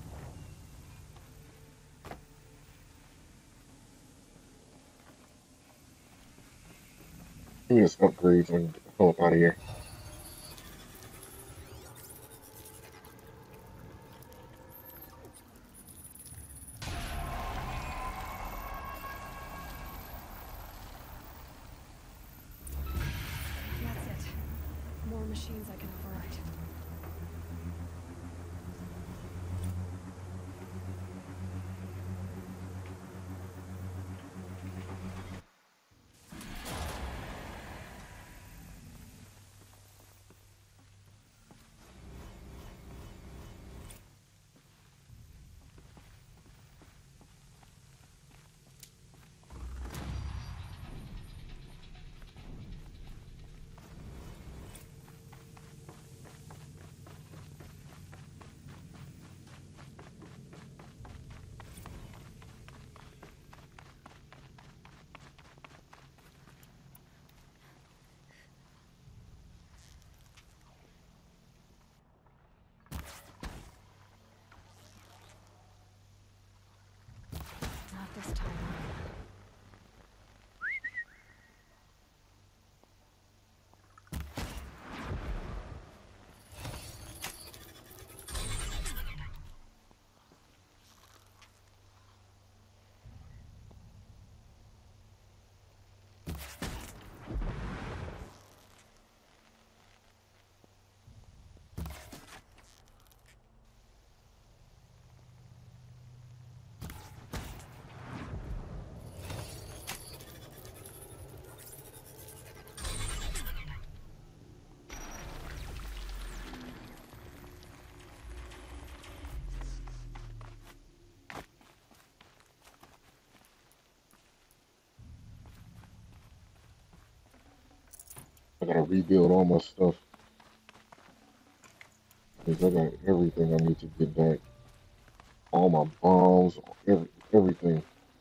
Speaker 1: Give me this upgrades and get the hell up out of here.
Speaker 2: That's it. More machines I can override.
Speaker 1: I gotta rebuild all my stuff. Because I got everything I need to get back. All my bombs, every, everything.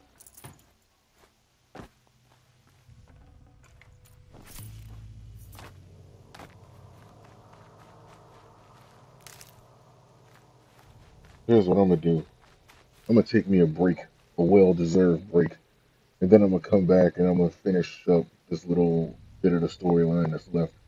Speaker 1: Here's what I'm gonna do. I'm gonna take me a break, a well-deserved break, and then I'm gonna come back and I'm gonna finish up this little bit of the storyline that's left.